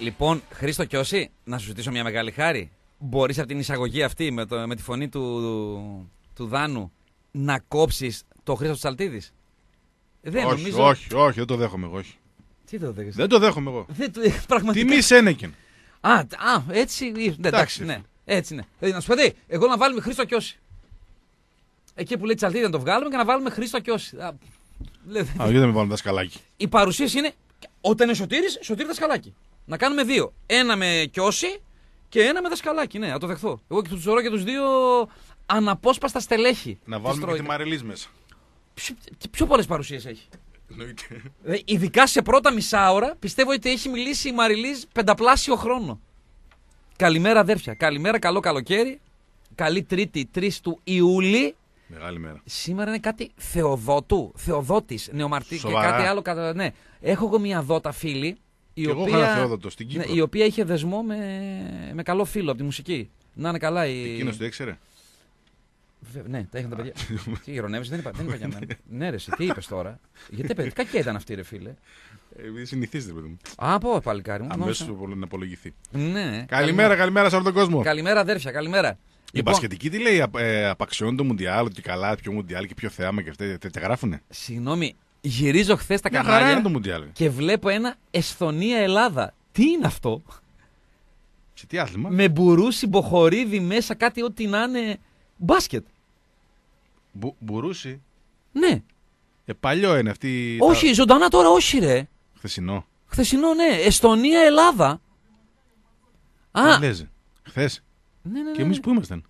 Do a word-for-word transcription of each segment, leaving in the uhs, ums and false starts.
Λοιπόν, Χρήστο Κιώση, να σου ζητήσω μια μεγάλη χάρη. Μπορείς από την εισαγωγή αυτή με, το, με τη φωνή του, του, του Δάνου να κόψεις το Χρήστο Τσαλτίδης? Δεν όχι, νομίζω... όχι, όχι, δεν το δέχομαι εγώ. Όχι. Τι δεν το δέχεσαι? Δεν το δέχομαι εγώ. Δεν, πραγματικά... Τιμή Σένεκεν. Α, α, έτσι. Ναι, εντάξει, ναι. Έτσι είναι. Δηλαδή, να σου πω τι, εγώ να βάλουμε Χρήστο Κιώση. Εκεί που λέει Τσαλτίδη να το βγάλουμε και να βάλουμε Χρήστο Κιώση. Α, γιατί δεν με βάλουμε Δασκαλάκη. Η παρουσίαση είναι όταν είναι Σωτήρης, Σωτήρη Δασκαλάκη. Να κάνουμε δύο. Ένα με Κιώση και ένα με Δασκαλάκη. Ναι, να το δεχθώ. Εγώ και του θεωρώ και του δύο αναπόσπαστα στελέχη. Να βάλουμε και τη Μαριλής μέσα. Πιο, πιο πολλές παρουσίες έχει. Εννοείται. Ειδικά σε πρώτα μισά ώρα πιστεύω ότι έχει μιλήσει η Μαριλής πενταπλάσιο χρόνο. Καλημέρα αδέρφια. Καλημέρα, καλό καλοκαίρι. Καλή Τρίτη, τρεις του Ιούλη. Μεγάλη μέρα. Σήμερα είναι κάτι Θεοδότου, Θεοδότης, Νεομαρτή και κάτι άλλο. Κατα... Ναι. Έχω εγώ μια δότα φίλη. Η και οποία... εγώ είχα Θεόδοτο στην Κύπρο. Ναι, η οποία είχε δεσμό με... με καλό φίλο από τη μουσική. Να είναι καλά. Η... Εκείνος το ήξερε. Βε... Ναι, τα είχαν τα παιδιά. Τι ηρωνεύεις, δεν είπα, δεν είπα για μένα. Ναι, ρε, τι είπες τώρα? Γιατί παιδί, κακιά ήταν αυτή, ρε φίλε. Επειδή συνηθίζεται, παιδί μου. Α, πω, παλικάρι μου. Αμέσως να απολογηθεί. Ναι. Καλημέρα, καλημέρα σε όλο τον κόσμο. Καλημέρα, αδέρφια, καλημέρα. Η λοιπόν, μπασκετική τι λέει, ε, απαξιώνει το Μουντιάλ, ότι καλά, πιο Μουντιάλ και πιο θέαμα και αυτά. Τα γράφουνε. Συγγνώμη, γυρίζω χθες τα Μια κανάλια χαρά είναι το Μουντιάλ. Και βλέπω ένα Εσθονία-Ελλάδα. Τι είναι αυτό? Σε τι άθλημα? Με Μπουρούση, Μποχορίδη μέσα, κάτι ό,τι να είναι. Μπάσκετ. Μπου, μπουρούση. Ναι. Ε, παλιό είναι αυτή. Όχι, τα... ζωντανά τώρα, όχι, ρε. Χθεσινό. Χθεσινό, ναι. Εσθονία-Ελλάδα. Α, λέζε. Χθες. Ναι, ναι, ναι, και εμείς ναι. που ήμασταν?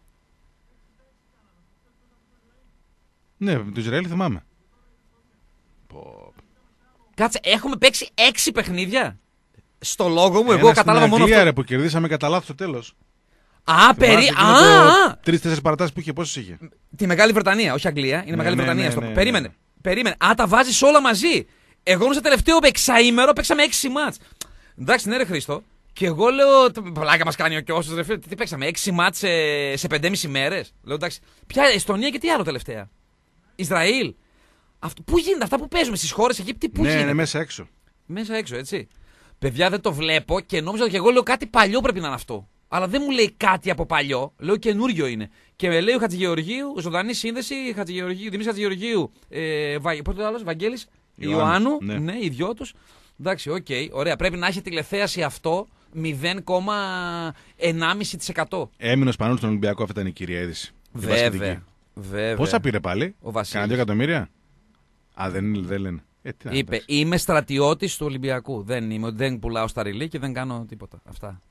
Ναι, με το Ισραήλ θυμάμαι. Πω. Κάτσε, έχουμε παίξει έξι παιχνίδια. Στο λόγο μου, Ένα εγώ κατάλαβα μόνο αυτό. Ρε, που κερδίσαμε κατά λάθος στο τέλος. Α, περί. Α! Τρεις-τέσσερις παρατάσεις που είχε, πόσες είχε? Τη Μεγάλη Βρετανία, όχι Αγγλία. Είναι ναι, Μεγάλη ναι, Βρετανία. ναι, στο... ναι, ναι, Περίμενε. ναι. Περίμενε. Α, τα βάζεις όλα μαζί. Εγώ νόμιζα τελευταίο εξαήμερο παίξαμε έξι μάτς. Εντάξει, ναι, ρε Χρήστο. Και εγώ λέω, πλάκα μας κάνει ο Κιώσος, ρε φίλε, τι παίξαμε, έξι μάτς σε, σε πεντέμισι μέρες. Λέω εντάξει, ποια Εστονία και τι άλλο τελευταία? Ισραήλ. Αυτό, πού γίνεται αυτά που παίζουμε στις χώρες εκεί, τι, πού ναι, γίνεται? Ναι, μέσα έξω. Μέσα έξω, έτσι. Παιδιά, δεν το βλέπω και νόμιζα ότι εγώ λέω κάτι παλιό πρέπει να είναι αυτό. Αλλά δεν μου λέει κάτι από παλιό, λέω καινούριο είναι. Και με λέει ο Χατζηγεωργίου, ζωντανή σύνδεση, Χατζηγεωργίου, Δημήτρης Χατζηγεωργίου, ε, Βα, πότε το άλλος, Βαγγέλης, Ιωάννου, ναι, ναι, οι δυο τους. Εντάξει, οκ, okay, ωραία. Πρέπει να έχει τηλεθέαση αυτό μηδέν κόμμα ενάμιση τοις εκατό. Έμεινε ο Σπανούλης στον Ολυμπιακό, αυτή ήταν η κυρία είδηση. Βέβαια. Βέβαια. Πόσα πήρε πάλι? Ο Βασίλης. Κάνα δύο εκατομμύρια. Α, δεν, δεν λένε. Ε, τι είπε, πες. Είμαι στρατιώτης του Ολυμπιακού. Δεν, είμαι, δεν πουλάω στα ρηλί και δεν κάνω τίποτα. Αυτά.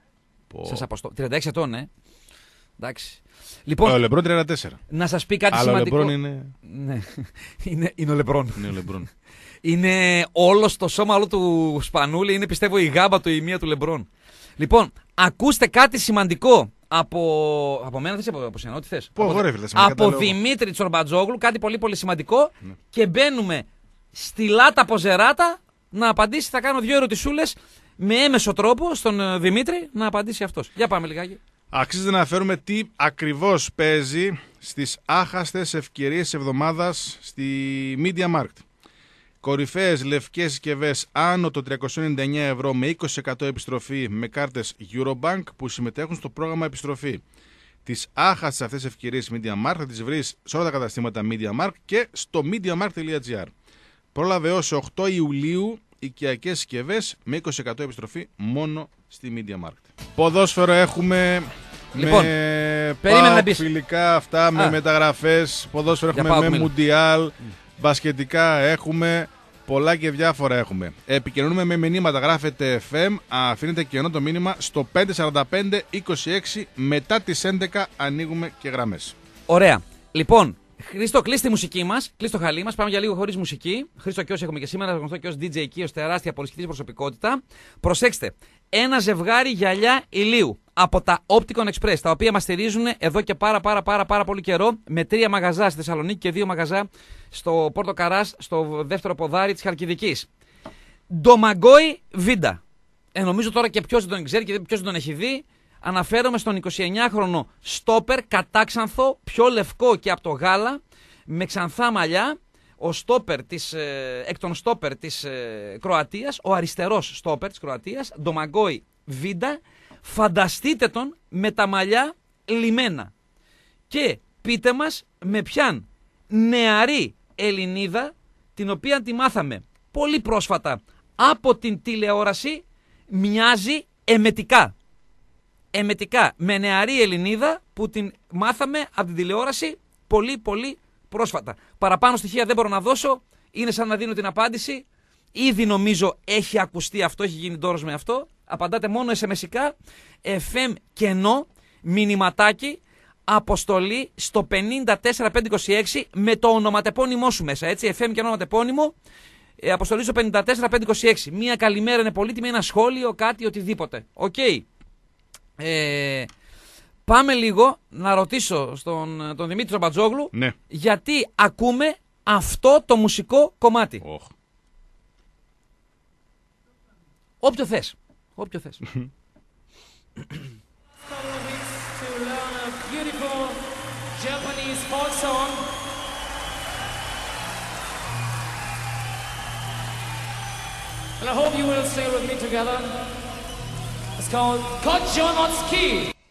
Πω. Σας αποστώ. τριάντα έξι ετών, ε. Εντάξει. Λοιπόν, ο Λεμπρόν τριάντα τέσσερα. Να σας πει κάτι αλλά σημαντικό. Ο Λεμπρόν είναι. Ναι, είναι, είναι ο Λεμπρόν. Είναι ο Λεμπρόν. Είναι όλο το σώμα όλο του Σπανούλη, είναι πιστεύω η γάμπα του η μία του Λεμπρόν. Λοιπόν, ακούστε κάτι σημαντικό από, από μένα, θες από, από σένα, ό,τι θες. Πω, από εγώ, ρε, φίλε, από Δημήτρη Τσορμπατζόγλου, κάτι πολύ πολύ σημαντικό. Ναι. Και μπαίνουμε στη Λάτα Ποζεράτα να απαντήσει, θα κάνω δύο ερωτησούλες με έμεσο τρόπο στον Δημήτρη να απαντήσει αυτός. Για πάμε λιγάκι. Αξίζει να φέρουμε τι ακριβώς παίζει στις άχαστες ευκαιρίες της εβδομάδας στη Media Markt. Κορυφαίες λευκές συσκευές άνω των τριακόσια ενενήντα εννέα ευρώ με είκοσι τοις εκατό επιστροφή με κάρτες Eurobank που συμμετέχουν στο πρόγραμμα επιστροφή. Τις άχαστες αυτές ευκαιρίες Media Markt θα τις βρεις σε όλα τα καταστήματα Media Markt και στο mediamarkt τελεία gr. Πρόλαβε ως οκτώ Ιουλίου οικιακές συσκευές με είκοσι τοις εκατό επιστροφή μόνο στη Media Markt. Ποδόσφαιρο έχουμε λοιπόν, με πάω φιλικά αυτά, Α. με μεταγραφές. Ποδόσφαιρο έχουμε πάω, με μίλα. Μουντιάλ. Μπασκετικά έχουμε, πολλά και διάφορα έχουμε. Επικοινωνούμε με μηνύματα, γράφετε εφ εμ, αφήνετε κενό το μήνυμα στο πέντε τέσσερα πέντε είκοσι έξι, μετά τις έντεκα ανοίγουμε και γραμμές. Ωραία. Λοιπόν, Χρήστο, κλείσει τη μουσική μας, κλείσει το χαλί μας, πάμε για λίγο χωρίς μουσική. Χρήστο Κιώση έχουμε και σήμερα, γνωστό και ως ντι τζέι Kiosk, τεράστια πολυσχητής προσωπικότητα. Προσέξτε, ένα ζευγάρι γυαλιά ηλίου από τα Opticon Express, τα οποία μας στηρίζουν εδώ και πάρα πάρα πάρα πάρα πολύ καιρό, με τρία μαγαζά στη Θεσσαλονίκη και δύο μαγαζά στο Πόρτο Καράς, στο δεύτερο ποδάρι της Χαλκιδικής. Ντομαγκόι Βίντα. Ε, νομίζω τώρα και ποιος δεν τον ξέρει και ποιος δεν τον έχει δει. Αναφέρομαι στον εικοσιεννιάχρονο στόπερ, κατάξανθο, πιο λευκό και από το γάλα, με ξανθά μαλλιά, ο στόπερ της, ε, εκ των στόπερ της ε, Κροατίας, ο αριστερός στόπερ της Κροατίας, Ντομαγκόι Βίντα, φανταστείτε τον με τα μαλλιά λιμένα. Και πείτε μας με ποιαν νεαρή Ελληνίδα, την οποία τη μάθαμε πολύ πρόσφατα από την τηλεόραση, μοιάζει εμετικά. Εμετικά, με νεαρή Ελληνίδα που την μάθαμε από την τηλεόραση πολύ πολύ πρόσφατα. Παραπάνω στοιχεία δεν μπορώ να δώσω, είναι σαν να δίνω την απάντηση. Ήδη νομίζω έχει ακουστεί αυτό, έχει γίνει τόρος με αυτό. Απαντάτε μόνο ες εμ ες-ικά, εφ εμ κενό, μηνυματάκι, αποστολή στο πενήντα τέσσερα πεντακόσια είκοσι έξι με το ονοματεπώνυμό σου μέσα, έτσι, εφ εμ και ονοματεπώνυμο, ε, αποστολή στο πενήντα τέσσερα πεντακόσια είκοσι έξι. Μία καλημέρα είναι πολύτιμη, ένα σχόλιο, κάτι, οτιδήποτε. Οκ. Okay. Ε, πάμε λίγο να ρωτήσω στον τον Δημήτρη Μπατζόγλου, ναι, γιατί ακούμε αυτό το μουσικό κομμάτι. Oh. Όποιο θες. Όποιο θες. And I hope you will sing it with me together. It's called Kojonotski.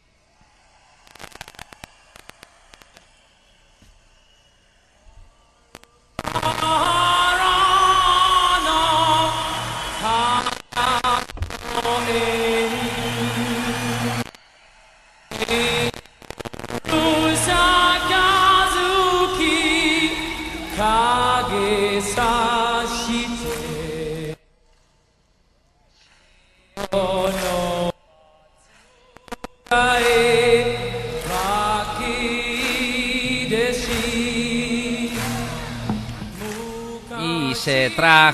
Είσαι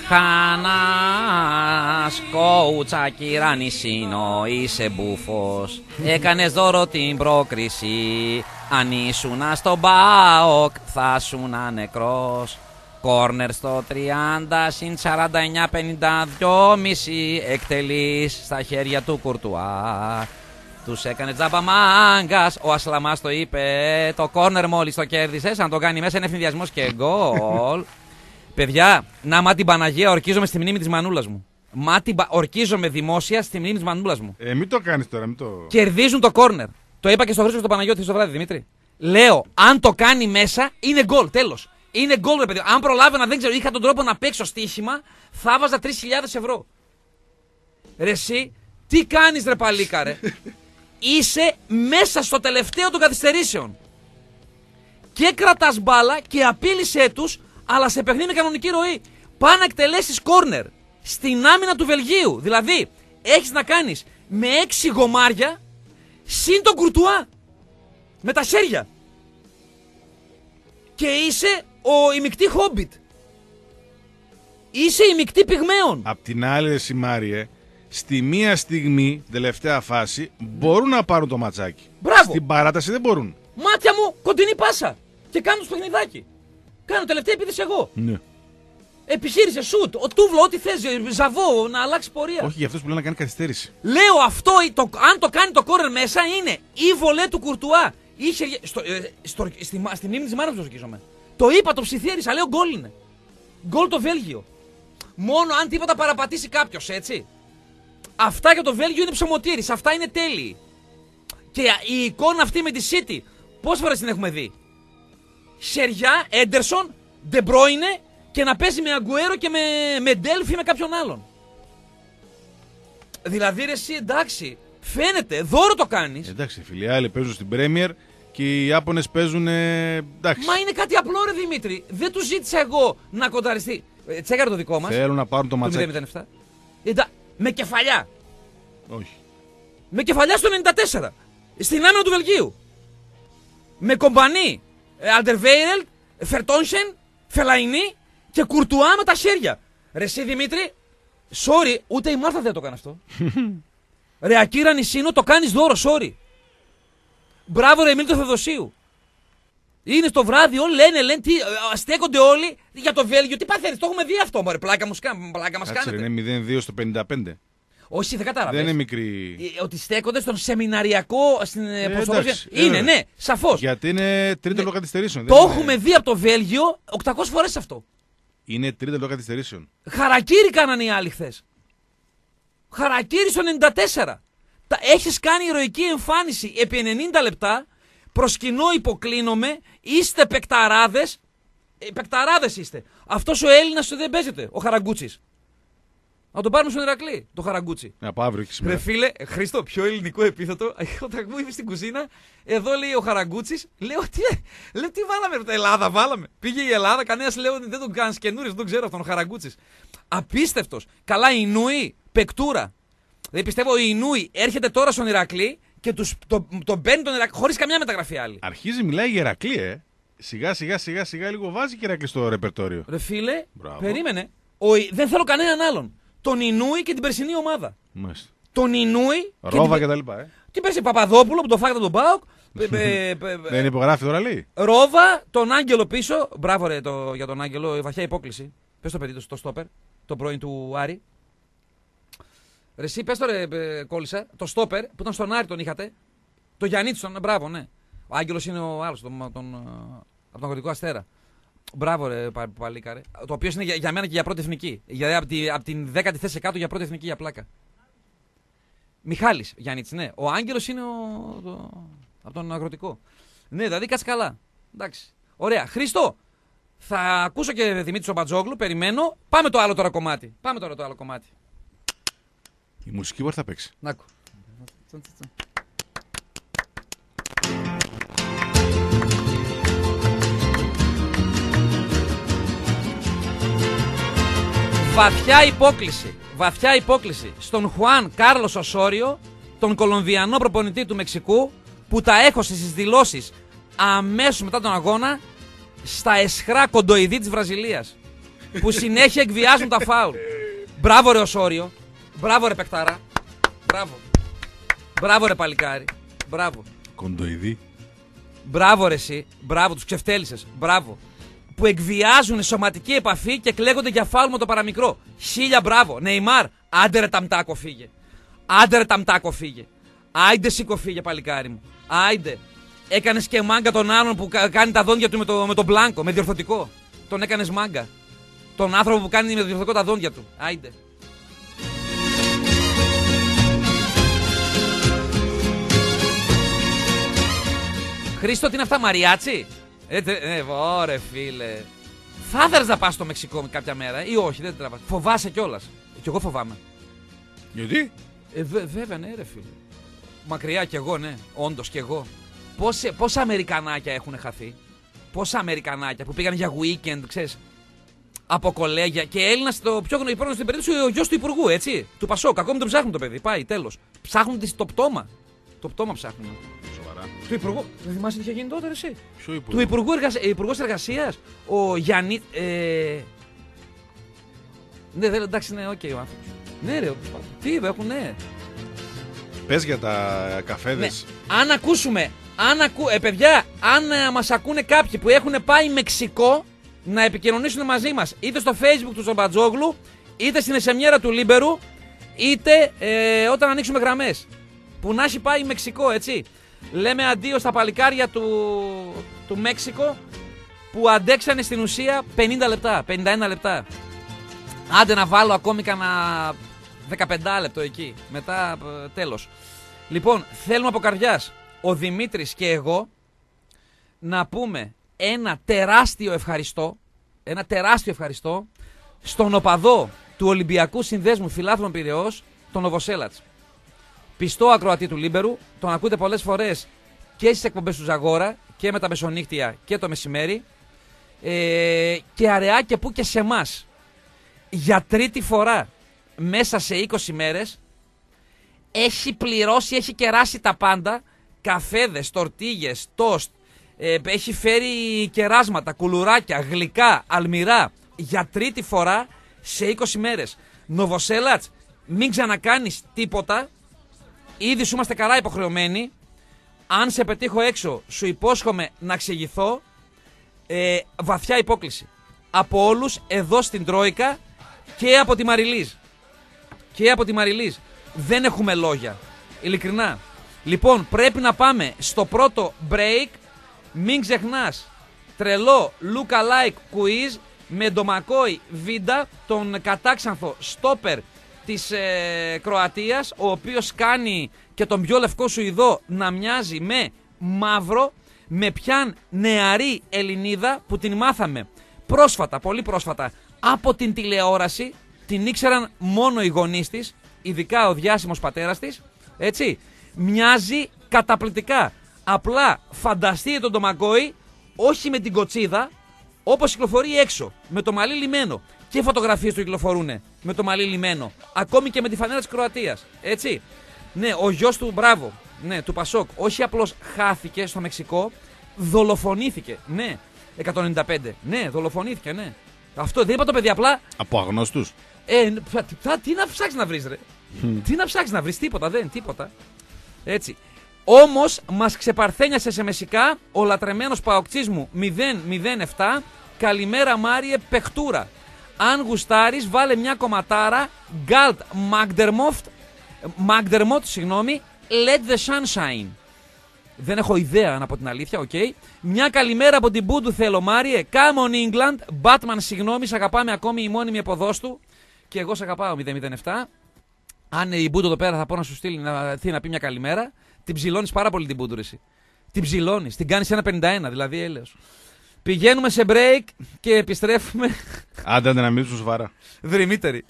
τραχάνας, κόουτσα κυρανισίνο, είσαι μπούφος. Έκανες δώρο την πρόκριση, αν ήσουνα στον ΠΑΟΚ θα σουνα νεκρός. Κόρνερ στο τριάντα, συν σαράντα εννιά πενήντα δύο μισή, εκτελείς στα χέρια του Κουρτουά. Τους έκανε τζάμπα μάγκας, ο Ασλαμάς το είπε, το κόρνερ μόλις το κέρδισες, αν το κάνει μέσα είναι ευθυνδιασμός και γκολ. Παιδιά, να μα την Παναγία, ορκίζομαι στη μνήμη της μανούλας μου. Μα την πα... Ορκίζομαι δημόσια στη μνήμη της μανούλας μου. Ε, μην το κάνεις τώρα, μην το... Κερδίζουν το κόρνερ. Το είπα και στο Χρήστο στο Παναγιώτη στο βράδυ, Δημήτρη. Λέω, αν το κάνει μέσα, είναι γκολ, τέλος. Είναι γκολ, ρε παιδί. Αν προλάβαινα, δεν ξέρω, είχα τον τρόπο να παίξω στοίχημα, θα βάζα τρεις χιλιάδες ευρώ. Ρε εσύ, τι κάνεις ρε παλίκα ρε. Είσαι μέσα στο τελευταίο των καθυστερήσεων. Και κρατάς μπάλα και απείλησέ τους, αλλά σε παιχνίδι με κανονική ροή. Πά να εκτελέσεις κόρνερ στην άμυνα του Βελγίου. Δηλαδή, έχεις να κάνεις με έξι γομάρια συν τον Κουρτουά. Με τα χέρια. Και είσαι ο ημικτή Χόμπιτ. Είσαι ημικτή Πυγμαίων. Απ' την άλλη, εσύ Μάριε, στη μία στιγμή, τελευταία φάση, μπορούν να πάρουν το ματσάκι. Μπράβο. Στην παράταση δεν μπορούν. Μάτια μου, κοντινή πάσα. Και κάνω το παιχνιδάκι. Κάνω τελευταία επίθεση εγώ. Ναι. Επιχείρησε, σουτ, ο Τούβλο, ό,τι θες, Ζαβό, να αλλάξει πορεία. Όχι για αυτούς που λένε να κάνει καθυστέρηση. Λέω αυτό, το, αν το κάνει το κόρνερ μέσα, είναι η βολέ του Κουρτουά. Είχε, στο, ε, στο, στη, στη μνήμη της μάνας μου το σκίζομαι. Το είπα, το ψιθύρισα, λέω γκολ είναι. Γκολ το Βέλγιο. Μόνο αν τίποτα παραπατήσει κάποιος, έτσι. Αυτά για το Βέλγιο είναι ψωμοτήρι, αυτά είναι τέλειοι. Και η εικόνα αυτή με τη City, πόσες φορές την έχουμε δει. Σεριά, Έντερσον, Ντεμπρόινε και να παίζει με Αγκουέρο και με, με Ντέλφι με κάποιον άλλον. Δηλαδή ρε εσύ, εντάξει, φαίνεται, δώρο το κάνεις. Εντάξει, φίλοι, άλλοι παίζουν στην Πρέμιερ και οι Ιάπωνες παίζουν. Εντάξει. Μα είναι κάτι απλό, ρε Δημήτρη. Δεν του ζήτησα εγώ να κονταριστεί. Ε, τσέκαρε το δικό μας. Θέλουν να πάρουν το ματσάκι. μηδέν μηδέν επτά. Εντά, με κεφαλιά. Όχι. Με κεφαλιά στο ενενήντα τέσσερα. Στην άμυνα του Βελγίου. Με Κομπανί, Αλτερβέιρελτ, Φερτόνσεν, Φελαϊνί και Κουρτουά με τα χέρια. Ρε εσύ Δημήτρη, sorry, ούτε η Μάρθα δεν το κάνει αυτό. Ρε Ακύρα Νησίνο, το κάνεις δώρο, sorry. Μπράβο ρε Εμίλ του Θεοδοσίου. Είναι στο βράδυ, όλοι λένε, λένε τι, στέκονται όλοι για το Βέλγιο. Τι παθαίνεις, το έχουμε δει αυτό, μωρέ, πλάκα, μας, πλάκα μας κάνετε. Είναι μηδέν δύο στο πενήντα πέντε. Όχι, δεν κατάλαβες. Δεν είναι μικρή. Ότι στέκονται στον σεμιναριακό, στην ε, προσωπική. Είναι, ναι, σαφώς. Γιατί είναι τρίτο ναι. καθυστερήσεων. Το είναι... έχουμε δει από το Βέλγιο οκτακόσιες φορές αυτό. Είναι τρίτα λεπτό καθυστερήσεων. Χαρακίρι κάνανε οι άλλοι χθες. Χαρακίρι στο ενενήντα τέσσερα. Έχεις κάνει ηρωική εμφάνιση επί ενενήντα λεπτά. Προς κοινό υποκλίνομαι. Είστε παικταράδες. Ε, παικταράδες είστε. Αυτός ο Έλληνας δεν παίζεται. Ο Χαραγκούτσης. Να τον πάρουμε στον Ηρακλή, το Χαραγκούτσι. Από αύριο και σήμερα. Ρε φίλε, Χρήστο, πιο ελληνικό επίθετο. Όταν μου είπε στην κουζίνα, εδώ λέει ο Χαραγκούτσης, λέω τι, λέω, τι βάλαμε, ρε, Ελλάδα βάλαμε. Πήγε η Ελλάδα, κανένας λέω δεν τον κάνει καινούριος, δεν τον ξέρω αυτόν ο Χαραγκούτσης. Απίστευτος. Καλά, η Νούη, πεκτούρα. Δηλαδή πιστεύω η Νούη έρχεται τώρα στον Ηρακλή και τους, το, τον παίρνει τον Ηρακλή χωρίς καμιά μεταγραφή άλλη. Αρχίζει, μιλάει για Ηρακλή, ε. Σιγά σιγά σιγά σιγά λίγο βάζει και Ηρακλή στο ρεπερτόριο. Ρε φίλε, Μπράβο. Περίμενε. Ο, δεν θέλω κανέναν άλλον. Τον Ινούι και την περσινή ομάδα. Μάλιστα. Τον Ινούι. Ρόβα και και τα λοιπά, ε. την περσινή Παπαδόπουλο που το φάγατε τον Πάοκ. Δεν υπογράφει τώρα, λέει. Ρόβα, τον Άγγελο πίσω. Μπράβο ρε το, για τον Άγγελο, βαθιά υπόκληση. Πες το παιδί του στο στόπερ, το πρώην του Άρη. Ρε εσύ, πες το ρε ε, κόλλησα, το στόπερ που ήταν στον Άρη τον είχατε. Το Γιαννίτσον, μπράβο, ναι. Ο Άγγελος είναι ο άλλος, τον, τον, από τον Αγροτικό Αστέρα. Μπράβο ρε πα, παλίκα ρε. Το οποίο είναι για, για μένα και για πρώτη εθνική. Για, από, τη, από την δέκατη θέση κάτω για πρώτη εθνική για πλάκα. Μιχάλης Γιάννητς, ναι. Ο Άγγελος είναι ο, το, από τον Αγροτικό. Ναι, δηλαδή κάτσε καλά. Εντάξει. Ωραία. Χριστό, θα ακούσω και Δημήτρη Σομπατζόγλου, περιμένω. Πάμε το άλλο τώρα κομμάτι. Πάμε τώρα το άλλο κομμάτι. Η μουσική μπορεί θα παίξει. Να ακού. Βαθιά υπόκληση, βαθιά υπόκληση στον Χουάν Κάρλος Οσόριο, τον Κολομβιανό προπονητή του Μεξικού, που τα έχωσε στις δηλώσεις αμέσως μετά τον αγώνα στα αισχρά κοντοειδή της Βραζιλίας, που συνέχεια εκβιάζουν τα φάουλ. Μπράβο ρε Οσόριο, μπράβο ρε παικτάρα, μπράβο, μπράβο ρε παλικάρι, μπράβο. Κοντοειδή. Μπράβο ρε εσύ, μπράβο, τους ξεφτέλησες, μπράβο. Που εκβιάζουν σωματική επαφή και κλαίγονται για φάουλ με το παραμικρό. Χίλια μπράβο. Νεϊμάρ, άντε ρε ταμτάκο φύγε. Άντε ρε ταμτάκο φύγε. Άιντε σήκω φύγε παλικάρι μου. Άιντε. Έκανες και μάγκα τον άλλον που κάνει τα δόντια του με το, με το μπλάνκο, με διορθωτικό. Τον έκανες μάγκα. Τον άνθρωπο που κάνει με διορθωτικό τα δόντια του. Άιντε. Χρήστο, τι είναι αυτά, μαριάτσι? Ε, ε, ωραία φίλε. Θα ήθελες να πας στο Μεξικό κάποια μέρα ή όχι, δεν τραβάς. Φοβάσαι κιόλας. Κι εγώ φοβάμαι. Γιατί? Ε, βε, βέβαια, ναι, ρε φίλε. Μακριά κι εγώ, ναι. Όντως κι εγώ. Πόσα, πόσα Αμερικανάκια έχουν χαθεί. Πόσα Αμερικανάκια που πήγαν για weekend, ξέρεις. Από κολέγια. Και Έλληνας, το πιο γνωστό στην περίπτωση, ο γιος του Υπουργού, έτσι. Του Πασόκ. Ακόμη τον ψάχνουν το παιδί. Πάει, τέλος. Ψάχνουν το πτώμα. Το πτώμα ψάχνουν. Σοβαρά. Του Υπουργού. Δεν θυμάσαι τι είχε γίνει τότε, εσύ? Ποιο Υπουργό? Του Υπουργού Εργασ... Υπουργός Εργασίας, ο Γιάννη. Ε... Ναι, δεν, εντάξει, ναι, οκ, okay, ο άνθρωπος. Ναι, ρε, τι είπε, έχουν, ναι. Πες για τα καφέδες. Ναι. Αν ακούσουμε, αν ακού... ε, παιδιά, αν ε, μας ακούνε κάποιοι που έχουν πάει Μεξικό, να επικοινωνήσουν μαζί μας, είτε στο Facebook του Σομπατζόγλου, είτε στην εσεμιέρα του Λίμπερου, είτε ε, όταν ανοίξουμε γραμμές. Που να έχει πάει Μεξικό, έτσι. Λέμε αντίο στα παλικάρια του, του Μέξικο που αντέξανε στην ουσία πενήντα λεπτά, πενήντα ένα λεπτά. Άντε να βάλω ακόμη κανένα δεκαπέντε λεπτό εκεί. Μετά τέλος. Λοιπόν, θέλουμε από καρδιάς ο Δημήτρης και εγώ να πούμε ένα τεράστιο ευχαριστώ, ένα τεράστιο ευχαριστώ στον οπαδό του Ολυμπιακού Συνδέσμου Φιλάθλων Πειραιώς, τον Νοβοσέλατς. Πιστό ακροατή του Λίμπερου, τον ακούτε πολλές φορές και στις εκπομπές του Ζαγόρα και με τα μεσονύκτια και το μεσημέρι, ε, και αραιά και που και σε εμάς. Για τρίτη φορά μέσα σε είκοσι μέρες έχει πληρώσει, έχει κεράσει τα πάντα, καφέδες, τορτίγες, τόστ, ε, έχει φέρει κεράσματα, κουλουράκια, γλυκά, αλμυρά, για τρίτη φορά σε είκοσι μέρες. Νοβοσέλατς, μην ξανακάνεις τίποτα. Ήδη σου είμαστε καλά υποχρεωμένοι. Αν σε πετύχω έξω, σου υπόσχομαι να εξηγηθώ. Ε, βαθιά υπόκληση. Από όλους εδώ στην Τρόικα και από τη Μαριλίζ. Και από τη Μαριλίζ. Δεν έχουμε λόγια. Ειλικρινά. Λοιπόν, πρέπει να πάμε στο πρώτο break. Μην ξεχνάς. Τρελό look-alike quiz με Ντομακόη Βίντα, τον κατάξανθο στόπερ της ε, Κροατίας, ο οποίος κάνει και τον πιο λευκό Σουηδό να μοιάζει με μαύρο, με πιαν νεαρή Ελληνίδα που την μάθαμε πρόσφατα, πολύ πρόσφατα, από την τηλεόραση. Την ήξεραν μόνο οι γονείς της, ειδικά ο διάσημος πατέρας της, έτσι. Μοιάζει καταπληκτικά. Απλά φανταστείτε τον Ντομακόη, όχι με την κοτσίδα, όπως κυκλοφορεί έξω, με το μαλλί λιμένο. Και φωτογραφίες του κυκλοφορούν με το μαλλί λιμένο. Ακόμη και με τη φανέλα της Κροατίας. Έτσι. Ναι, ο γιος του, μπράβο, ναι, του Πασόκ, όχι απλώς χάθηκε στο Μεξικό, δολοφονήθηκε. Ναι, εκατόν ενενήντα πέντε. Ναι, δολοφονήθηκε, ναι. Αυτό δεν είπα το παιδί, απλά. Από αγνώστους. Ε, τι να ψάξεις να βρεις, ρε. Τι να ψάξεις να βρεις, τίποτα, δεν, τίποτα. Έτσι. Όμως μας ξεπαρθένιασε σε μεσικά ο λατρεμένος παοκτσής μου μηδέν μηδέν επτά. Καλημέρα Μάριε Πεχτούρα. Αν γουστάρεις βάλε μια κομματάρα Γκάλτ Μάγντερμοφτ Μάγντερμοτ, συγγνώμη, Let the sunshine. Δεν έχω ιδέα να πω την αλήθεια, οκ. Okay. Μια καλημέρα από την Μπούντου θέλω Μάριε. Come on England. Batman, συγγνώμη, σ' αγαπάμε ακόμη η μόνιμη εποδόστου. Και εγώ σ' αγαπάω μηδέν μηδέν επτά. Αν η Μπούντου εδώ πέρα θα πω να σου στείλει να, να πει μια καλημέρα. Την ψηλώνεις πάρα πολύ την Μπούντου, εσύ. Την ψηλώνεις, την κάνεις ένα πενήντα ένα, δηλαδή έλεος. Πηγαίνουμε σε break και επιστρέφουμε. Άντε, άντε να μιλήσουμε σοβαρά. Δρυμύτεροι.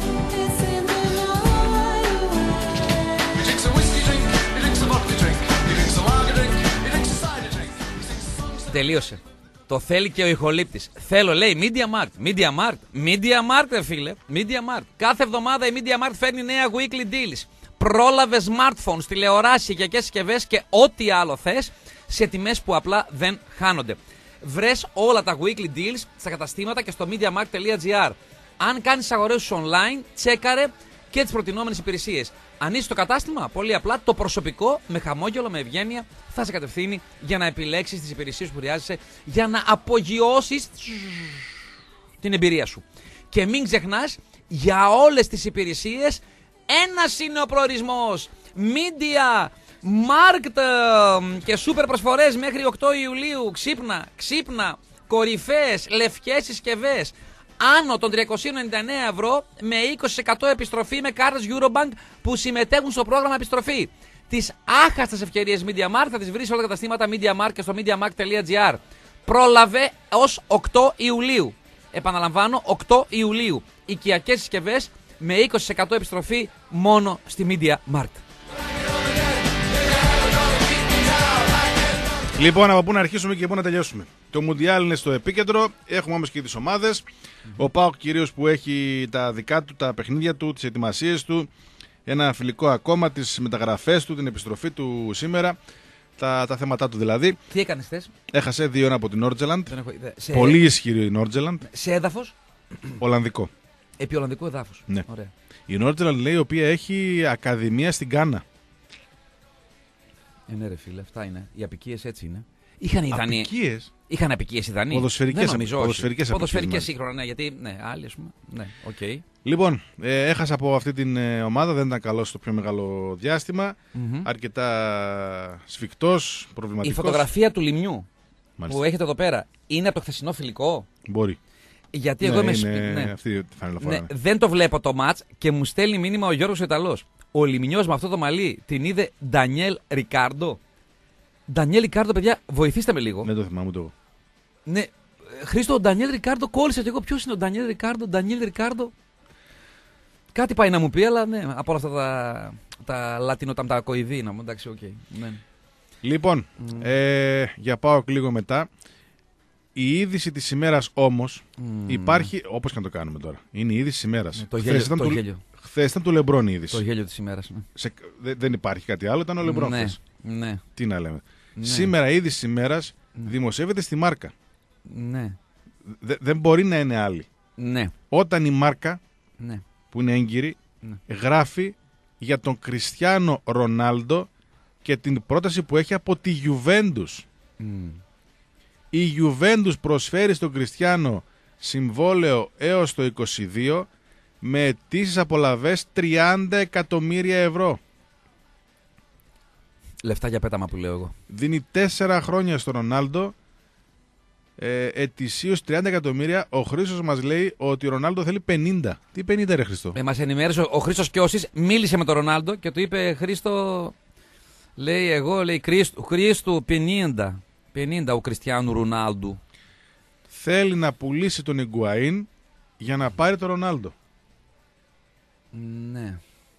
Τελείωσε. Το θέλει και ο ηχολήπτης. Θέλω, λέει, Media Markt. Media Markt. Media Markt, φίλε. Media Markt. Κάθε εβδομάδα η Media Markt φέρνει νέα weekly deals. Πρόλαβε smartphones, τηλεοράσεις, οικιακές συσκευές και ό,τι άλλο θες σε τιμές που απλά δεν χάνονται. Βρες όλα τα weekly deals στα καταστήματα και στο mediamarkt τελεία gr. Αν κάνεις αγορές σου online, τσέκαρε και τις προτινόμενες υπηρεσίες. Αν είσαι στο κατάστημα, πολύ απλά το προσωπικό με χαμόγελο, με ευγένεια θα σε κατευθύνει για να επιλέξεις τις υπηρεσίες που χρειάζεσαι για να απογειώσεις την εμπειρία σου. Και μην ξεχνάς, για όλες τις υπηρεσίες ένας είναι ο προορισμός. Media Markt και σούπερ προσφορές μέχρι οκτώ Ιουλίου. Ξύπνα, ξύπνα, κορυφαίες, λευκές συσκευές άνω των τριακόσια ενενήντα εννέα ευρώ με είκοσι τοις εκατό επιστροφή με κάρτες Eurobank που συμμετέχουν στο πρόγραμμα επιστροφή. Τις άχαστες ευκαιρίες Media Markt θα τις βρεις σε όλα τα καταστήματα Media Markt και στο mediamarkt τελεία gr. Πρόλαβε ως οκτώ Ιουλίου. Επαναλαμβάνω, οκτώ Ιουλίου. Οικιακές συσκευές με είκοσι τοις εκατό επιστροφή μόνο στη Media Markt. Λοιπόν, από πού να αρχίσουμε και πού να τελειώσουμε. Το Μουντιάλ είναι στο επίκεντρο, έχουμε όμως και τις ομάδες. Mm-hmm. Ο ΠΑΟΚ κυρίως που έχει τα δικά του, τα παιχνίδια του, τις ετοιμασίες του, ένα φιλικό ακόμα, τις μεταγραφές του, την επιστροφή του σήμερα, τα, τα θέματα του δηλαδή. Τι έκανες χθες? Έχασε δύο ένα από την Νόρτζελαντ. Σε... Πολύ ισχυρή η Νόρτζελαντ. Σε έδαφος? Ολλανδικό. Επί Ολλανδικού εδάφους. Ναι. Ωραία. Η Νόρτζελαντ λέει, η οποία έχει ακαδημία στην Γκάνα. Ε, ναι, ρε φίλε, αυτά είναι. Οι απικίες έτσι είναι. Είχαν οι Δανείοι. Απικίες. Είχαν απικίες οι Δανείοι. Ποδοσφαιρικές, νομίζω, ποδοσφαιρικές, ποδοσφαιρικές σύγχρονα, ναι, γιατί. Ναι, άλλοι, ας πούμε. Ναι, οκ. Okay. Λοιπόν, ε, έχασα από αυτή την ε, ομάδα, δεν ήταν καλό στο πιο μεγάλο διάστημα. Mm-hmm. Αρκετά σφιχτός, προβληματικός. Η φωτογραφία του λιμιού Μάλιστα. που έχετε εδώ πέρα είναι από το χθεσινό φιλικό. Μπορεί. Γιατί ναι, εγώ είμαι είναι ναι. αυτή τη φανέλα ναι, δεν το βλέπω το μάτς και μου στέλνει μήνυμα ο Γιώργος Ιταλός. Ο Λιμινιός με αυτό το μαλλί την είδε Ντανιέλ Ρικάρντο. Ντανιέλ Ρικάρντο, παιδιά, βοηθήστε με λίγο. Δεν το θυμάμαι το εγώ. Ναι, Χρήστο, ο Ντανιέλ Ρικάρντο κόλλησε και εγώ. Ποιος είναι ο Ντανιέλ Ρικάρντο, Ντανιέλ Ρικάρντο. Κάτι πάει να μου πει, αλλά ναι, από όλα αυτά τα, τα λατινοταμτακοειδή να μου, εντάξει, οκ. Okay, ναι. Λοιπόν, mm. ε, για πάω λίγο μετά. Η είδηση της ημέρας όμως mm. υπάρχει, όπως και να το κάνουμε τώρα. Είναι η είδηση της ημέρας. Ναι, το γέλιο. Χθες ήταν, το του, χθες ήταν του Λεμπρόν η είδηση. Το γέλιο της ημέρας. Ναι. Σε, δε, δεν υπάρχει κάτι άλλο, ήταν ο Λεμπρόν ναι, χθες. Ναι. Τι να λέμε. Ναι. Σήμερα η είδηση της ημέρας ναι. δημοσιεύεται στη Μάρκα. Ναι. Δε, δεν μπορεί να είναι άλλη. Ναι. Όταν η Μάρκα, ναι. που είναι έγκυρη, ναι. γράφει για τον Κριστιάνο Ρονάλντο και την πρόταση που έχει από τη Γιουβέντους. Mm. Η Γιουβέντους προσφέρει στον Κριστιάνο συμβόλαιο έως το είκοσι δύο με αιτήσεις απολαβές τριάντα εκατομμύρια ευρώ. Λεφτά για πέταμα που λέω εγώ. Δίνει τέσσερα χρόνια στον Ρονάλντο Ε, ετησίως τριάντα εκατομμύρια. Ο Χρήστος μας λέει ότι ο Ρονάλντο θέλει πενήντα. Τι πενήντα, ρε Χρήστο? Ε, μας ενημέρωσε ο Χρήστος Κιώσης, μίλησε με τον Ρονάλντο και του είπε: Χρήστο, λέει εγώ, λέει Χρήστο, Χρήστο πενήντα. πενήντα ο Κριστιάνου Ρονάλντου. Θέλει να πουλήσει τον Ιγκουαΐν για να πάρει τον Ρονάλντο. Ναι.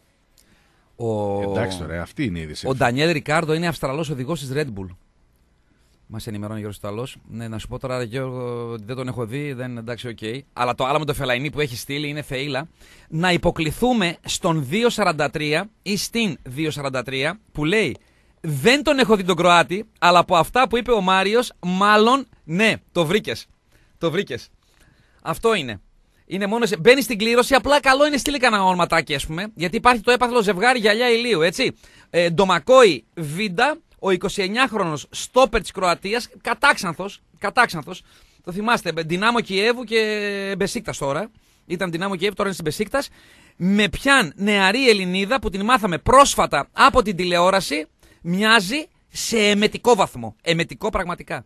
Ο... Εντάξει τώρα, αυτή είναι η είδηση. Ο Ντανιέλ Ρικάρντο είναι Αυστραλός οδηγός της Red Bull. Μας ενημερώνει ο Γιώργος Ιταλός. Ναι, να σου πω τώρα, Γιώργο, ότι δεν τον έχω δει, δεν είναι εντάξει, οκ. Okay. Αλλά το άλλο με το Φελαϊνί που έχει στείλει είναι θεήλα. Να υποκληθούμε στον δύο σαράντα τρία ή στην δύο σαράντα τρία που λέει: δεν τον έχω δει τον Κροάτη, αλλά από αυτά που είπε ο Μάριος, μάλλον ναι, το βρήκες. Το βρήκες. Αυτό είναι. Είναι μόνο σε... Μπαίνει στην κλήρωση, απλά καλό είναι στείλει κανένα ονοματάκι, ας πούμε, γιατί υπάρχει το έπαθλο ζευγάρι γυαλιά ηλίου, έτσι. Ε, Ντομακόη Βίντα, ο εικοσιεννιάχρονος στόπερ της Κροατίας, κατάξανθος, κατάξανθος. Το θυμάστε, Ντινάμο Κιέβου και Μπεσίκτας τώρα. Ήταν Ντινάμο Κιέβου, τώρα είναι στην Μπεσίκτας. Με πιαν νεαρή Ελληνίδα που την μάθαμε πρόσφατα από την τηλεόραση, μοιάζει σε εμετικό βαθμό. Εμετικό πραγματικά.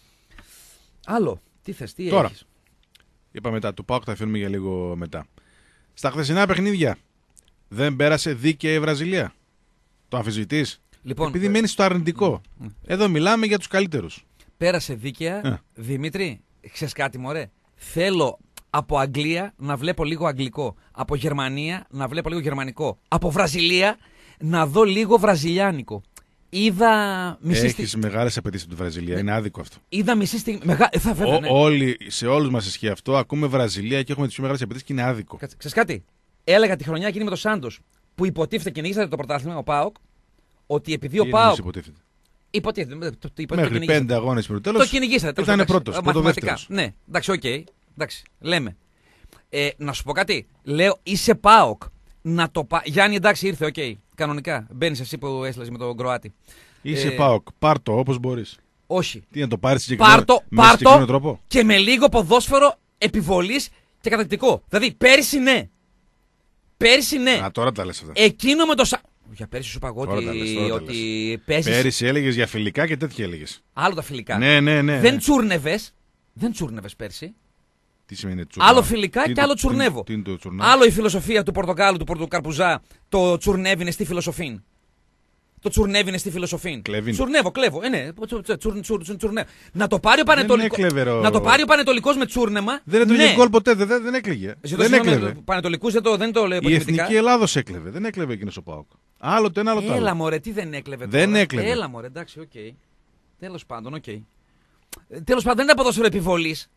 Άλλο, τι θες, τι τώρα. Έχεις? Είπα μετά, του ΠΑΟΚ θα αφήνουμε για λίγο μετά. Στα χθεσινά παιχνίδια δεν πέρασε δίκαια η Βραζιλία. Το αμφισβητείς? Λοιπόν, επειδή ε... μένει στο αρνητικό. Mm. Εδώ μιλάμε για τους καλύτερους. Πέρασε δίκαια. Ε. Δημήτρη, ξέρεις κάτι μωρέ? Θέλω από Αγγλία να βλέπω λίγο αγγλικό. Από Γερμανία να βλέπω λίγο γερμανικό. Από Βραζιλία να δω λίγο βραζιλιάνικο. Είδα μισή Έχεις στιγμή. μεγάλες απαιτήσεις από τη Βραζιλία. Ναι. Είναι άδικο αυτό. Είδα μισή στιγμή. Μεγα... Θα, βέβαια, Ο, ναι. όλοι, σε όλους μας ισχύει αυτό. Ακούμε Βραζιλία και έχουμε τις πιο μεγάλες απαιτήσεις και είναι άδικο. Ξέρεις κάτι? Έλεγα τη χρονιά εκείνη με τον Σάντος που υποτίθεται κυνηγήσατε το πρωτάθλημα, ο ΠΑΟΚ, ότι επειδή ο ΠΑΟΚ. Υποτίθεται. Υποτίθεται. Το, το, Μέχρι πέντε αγώνες πριν το τέλος. Το κυνηγήσατε. Ήταν πρώτος. Πρωτοδεύτερος. Ναι, εντάξει, οκ. Okay. Εντάξει, λέμε. Ε, να σου πω κάτι. Λέω είσαι ΠΑΟΚ. Να το πα... Γιάννη, εντάξει, ήρθε, οκ. Okay. Κανονικά. Μπαίνεις εσύ που έστειλες με τον Κροάτη. Είσαι ε... ΠΑΟΚ. Πάρ' το όπως μπορείς. Όχι. Τι να το πάρεις συγκεκριμένο, πάρ' τρόπο. Και με λίγο ποδόσφαιρο επιβολής και κατακτικό. Δηλαδή πέρσι ναι. Πέρσι ναι. Α, τώρα τα λες αυτά. Εκείνο με το. Σα... Για πέρσι σου είπα εγώ ότι, λες, ότι παίζεις... Πέρυσι έλεγες για φιλικά και τέτοια έλεγες. Άλλο τα φιλικά. Ναι, ναι, ναι. Δεν τσούρνευες. Δεν τσούρνευες πέρσι. Τι σημαίνει τσουρνεύω? Άλλο φιλικά τι και άλλο τσουρνεύω. Τι, τι είναι το τσουρνεύω? Άλλο η φιλοσοφία του Πορτοκάλου, του Πορτοκαρπουζά. Το τσουρνεύει είναι στη φιλοσοφήν. Το τσουρνεύει είναι στη φιλοσοφήν. Κλεβίν. Τσουρνεύω, κλέβω. Ε, ναι, τσουρ, τσουρ, τσουρ, τσουρ, τσουρνεύω. Να το πάρει ο Πανετολικός. Να το πάρει ο Πανετολικός με τσούρνεμα. Δεν έτρωγε ναι. γκολ ποτέ, δεν, δεν έκλαιγε. Δεν έκλεβε. Πανετολικούς δεν το, δεν το λέω. Η Εθνική Ελλάδος έκλεβε. Δεν έκλεβε εκείνος ο ΠΑΟΚ. Άλλο το ένα, άλλο το άλλο. Έλα μωρέ, τι δεν έκλεβε. Δεν τώρα. έκλεβε. Έλα μωρέ, εντάξει, οκ. Okay. Τέλος πάντων, οκ. Okay. Τέλος πάντων, δεν είναι ποδόσφαιρο επιβολής.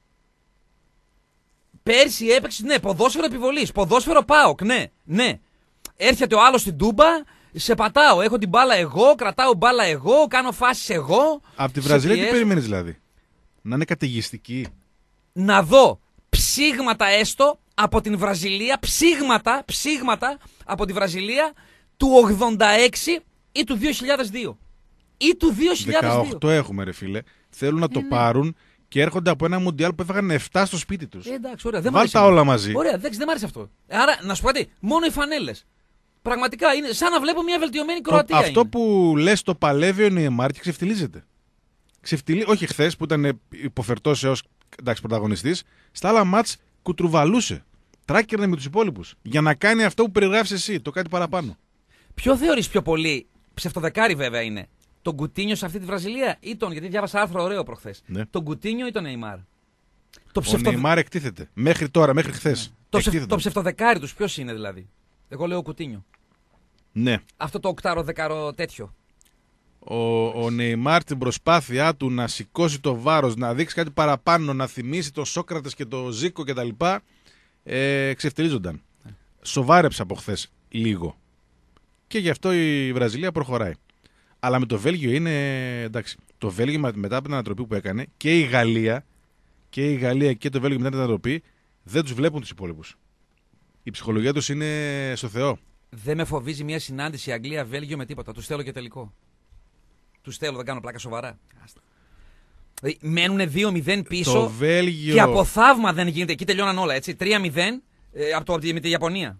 Πέρσι έπαιξε, ναι, ποδόσφαιρο επιβολής. Ποδόσφαιρο ΠΑΟΚ, ναι, ναι. Έρχεται ο άλλος στην Τούμπα, σε πατάω. Έχω την μπάλα εγώ, κρατάω μπάλα εγώ, κάνω φάσεις εγώ. Από τη Βραζιλία τι περιμένεις δηλαδή? Να είναι καταιγιστική? Να δω ψήγματα έστω από την Βραζιλία, ψήγματα, ψήγματα από τη Βραζιλία του ογδόντα έξι ή του δύο χιλιάδες δύο. Ή του δύο χιλιάδες δύο. δεκαοκτώ έχουμε ρε φίλε. Θέλουν να ε, το ναι. πάρουν και έρχονται από ένα μουντιάλ που έφαγαν επτά στο σπίτι τους. Ε, εντάξει, ωραία. Δεν Βάλ τα όλα μαζί. Ωραία, εντάξει, δεν μ' άρεσε αυτό. Άρα, να σου πω κάτι, μόνο οι φανέλες. Πραγματικά είναι σαν να βλέπω μια βελτιωμένη Κροατία. Αυτό είναι. που λες το παλεύει ο Νεϊμάρ και ξεφτιλίζεται. Ξεφτιλί... Όχι χθες που ήταν υποφερτός έως πρωταγωνιστής, στα άλλα μάτς κουτρουβαλούσε. Τράκερνε με τους υπόλοιπους. Για να κάνει αυτό που περιγράφεις εσύ, το κάτι παραπάνω. Ποιο θεωρείς πιο πολύ, ψευτοδεκάρι βέβαια είναι, τον Κουτίνιο σε αυτή τη Βραζιλία ή τον, γιατί διάβασα άρθρο ωραίο προχθές, ναι. Τον Κουτίνιο ή τον Νεϊμάρ? Το ψευτο... Ο Νεϊμάρ εκτίθεται. Μέχρι τώρα, μέχρι χθες. Ναι. Το, ψευ... το ψευτοδεκάρι τους ποιος είναι δηλαδή? Εγώ λέω Κουτίνιο. Ναι. Αυτό το οκτάρο δεκάρο τέτοιο. Ο, ο Νεϊμάρ την προσπάθειά του να σηκώσει το βάρος, να δείξει κάτι παραπάνω, να θυμίσει τον Σόκρατες και τον Ζήκο κτλ. Ε, ξεφτιλίζονταν. Ναι. Σοβάρεψε από χθες λίγο. Και γι' αυτό η Βραζιλία προχωράει. Αλλά με το Βέλγιο είναι εντάξει. Το Βέλγιο μετά από την ανατροπή που έκανε και η Γαλλία και η Γαλλία και το Βέλγιο μετά την ανατροπή δεν τους βλέπουν τους υπόλοιπους. Η ψυχολογία τους είναι στο Θεό. Δεν με φοβίζει μια συνάντηση Αγγλία-Βέλγιο με τίποτα. Τους θέλω και τελικό. Τους θέλω, δεν κάνω πλάκα σοβαρά. Μένουν δύο μηδέν πίσω το Βέλγιο... και από θαύμα δεν γίνεται. Εκεί τελειώναν όλα, έτσι. τρία μηδέν ε, από, το, από τη, με τη Ιαπωνία.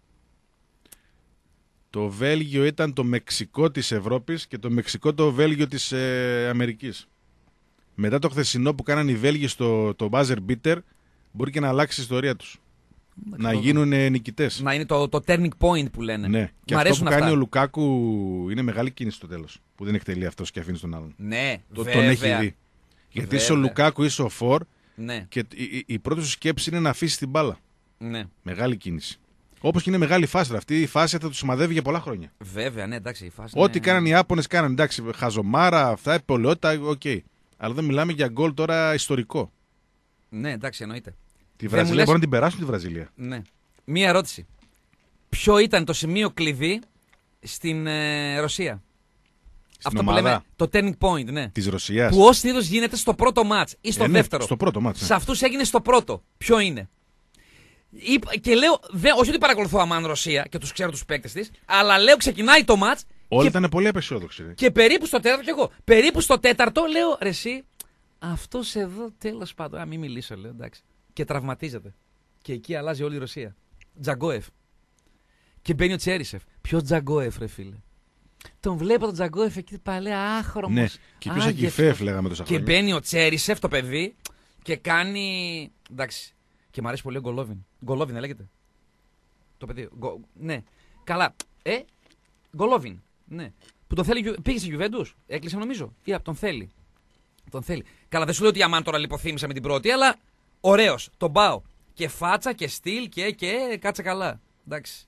Το Βέλγιο ήταν το Μεξικό της Ευρώπης και το Μεξικό το Βέλγιο της ε, Αμερικής. μετά το χθεσινό που κάνανε οι Βέλγοι στο το buzzer beater, μπορεί και να αλλάξει η ιστορία τους. Να γίνουν νικητές. Να είναι το, το turning point που λένε. Ναι. Και Μ' αυτό που αυτά. κάνει ο Λουκάκου είναι μεγάλη κίνηση στο τέλος. Που δεν εκτελεί αυτός και αφήνει τον άλλον. Ναι, Το, βέβαια. τον έχει δει. Γιατί είσαι ο Λουκάκου, είσαι ο Φορ Ναι. και η, η, η πρώτη σου σκέψη είναι να αφήσει την μπάλα. Ναι. Μεγάλη κίνηση. Όπως και είναι μεγάλη φάση. Αυτή η φάση θα του σημαδεύει για πολλά χρόνια. Βέβαια, ναι, εντάξει. Η φάση Ό,τι είναι... κάνανε οι Άπωνες κάνανε. Εντάξει, χαζομάρα, αυτά, επολαιότητα, οκ. Okay. Αλλά δεν μιλάμε για γκολ τώρα ιστορικό. Ναι, εντάξει, εννοείται. Τη Δεν Βραζιλία μου λες- μπορεί να την περάσουν τη Βραζιλία. Ναι. Μία ερώτηση. Ποιο ήταν το σημείο κλειδί στην ε, Ρωσία? Στην Αυτό ομάδα που λέμε το turning point, ναι. της Ρωσίας. Που ως συνήθως γίνεται στο πρώτο μάτς ή στο Ε, ναι, δεύτερο. στο πρώτο μάτς. Ναι. Σε αυτούς έγινε στο πρώτο. Ποιο είναι? Είπα- Και λέω, δε, όχι ότι παρακολουθώ αμάν Ρωσία και τους ξέρω τους παίκτες της, αλλά λέω ξεκινάει το μάτς Όλοι και, ήταν πολύ απεσιόδοξοι. ρε. και περίπου στο τέταρτο, και εγώ, περίπου στο τέταρτο λέω, ρε εσύ, αυτός εδώ τέλος πάντων, α μην μιλήσω λέω, εντάξει. Και τραυματίζεται. Και εκεί αλλάζει όλη η Ρωσία. Τζαγκόεφ. Και μπαίνει ο Τσέρισεφ. Ποιο Τζαγκόεφ, ρε φίλε? Τον βλέπω τον Τζαγκόεφ εκεί παλέ άχρωμος. Ναι, και ποιος Ακιφέφ λέγαμε τόσα Και χρόνια. μπαίνει ο Τσέρισεφ το παιδί και κάνει. Εντάξει. Και μου αρέσει πολύ ο Γκολόβιν. Γκολόβιν δεν λέγεται? Το παιδί. Γκο... Ναι. Καλά. Ε, Γκολόβιν. Ναι. Που τον θέλει. Πήγε στη Γιουβέντους. Έκλεισε νομίζω. Ή τον θέλει. Τον θέλει. Καλά, δεν σου λέω ότι η Αμάν τώρα λιποθύμησα με την πρώτη, αλλά ωραίος. Τον πάω. Και φάτσα και στυλ και, και κάτσε καλά. Εντάξει.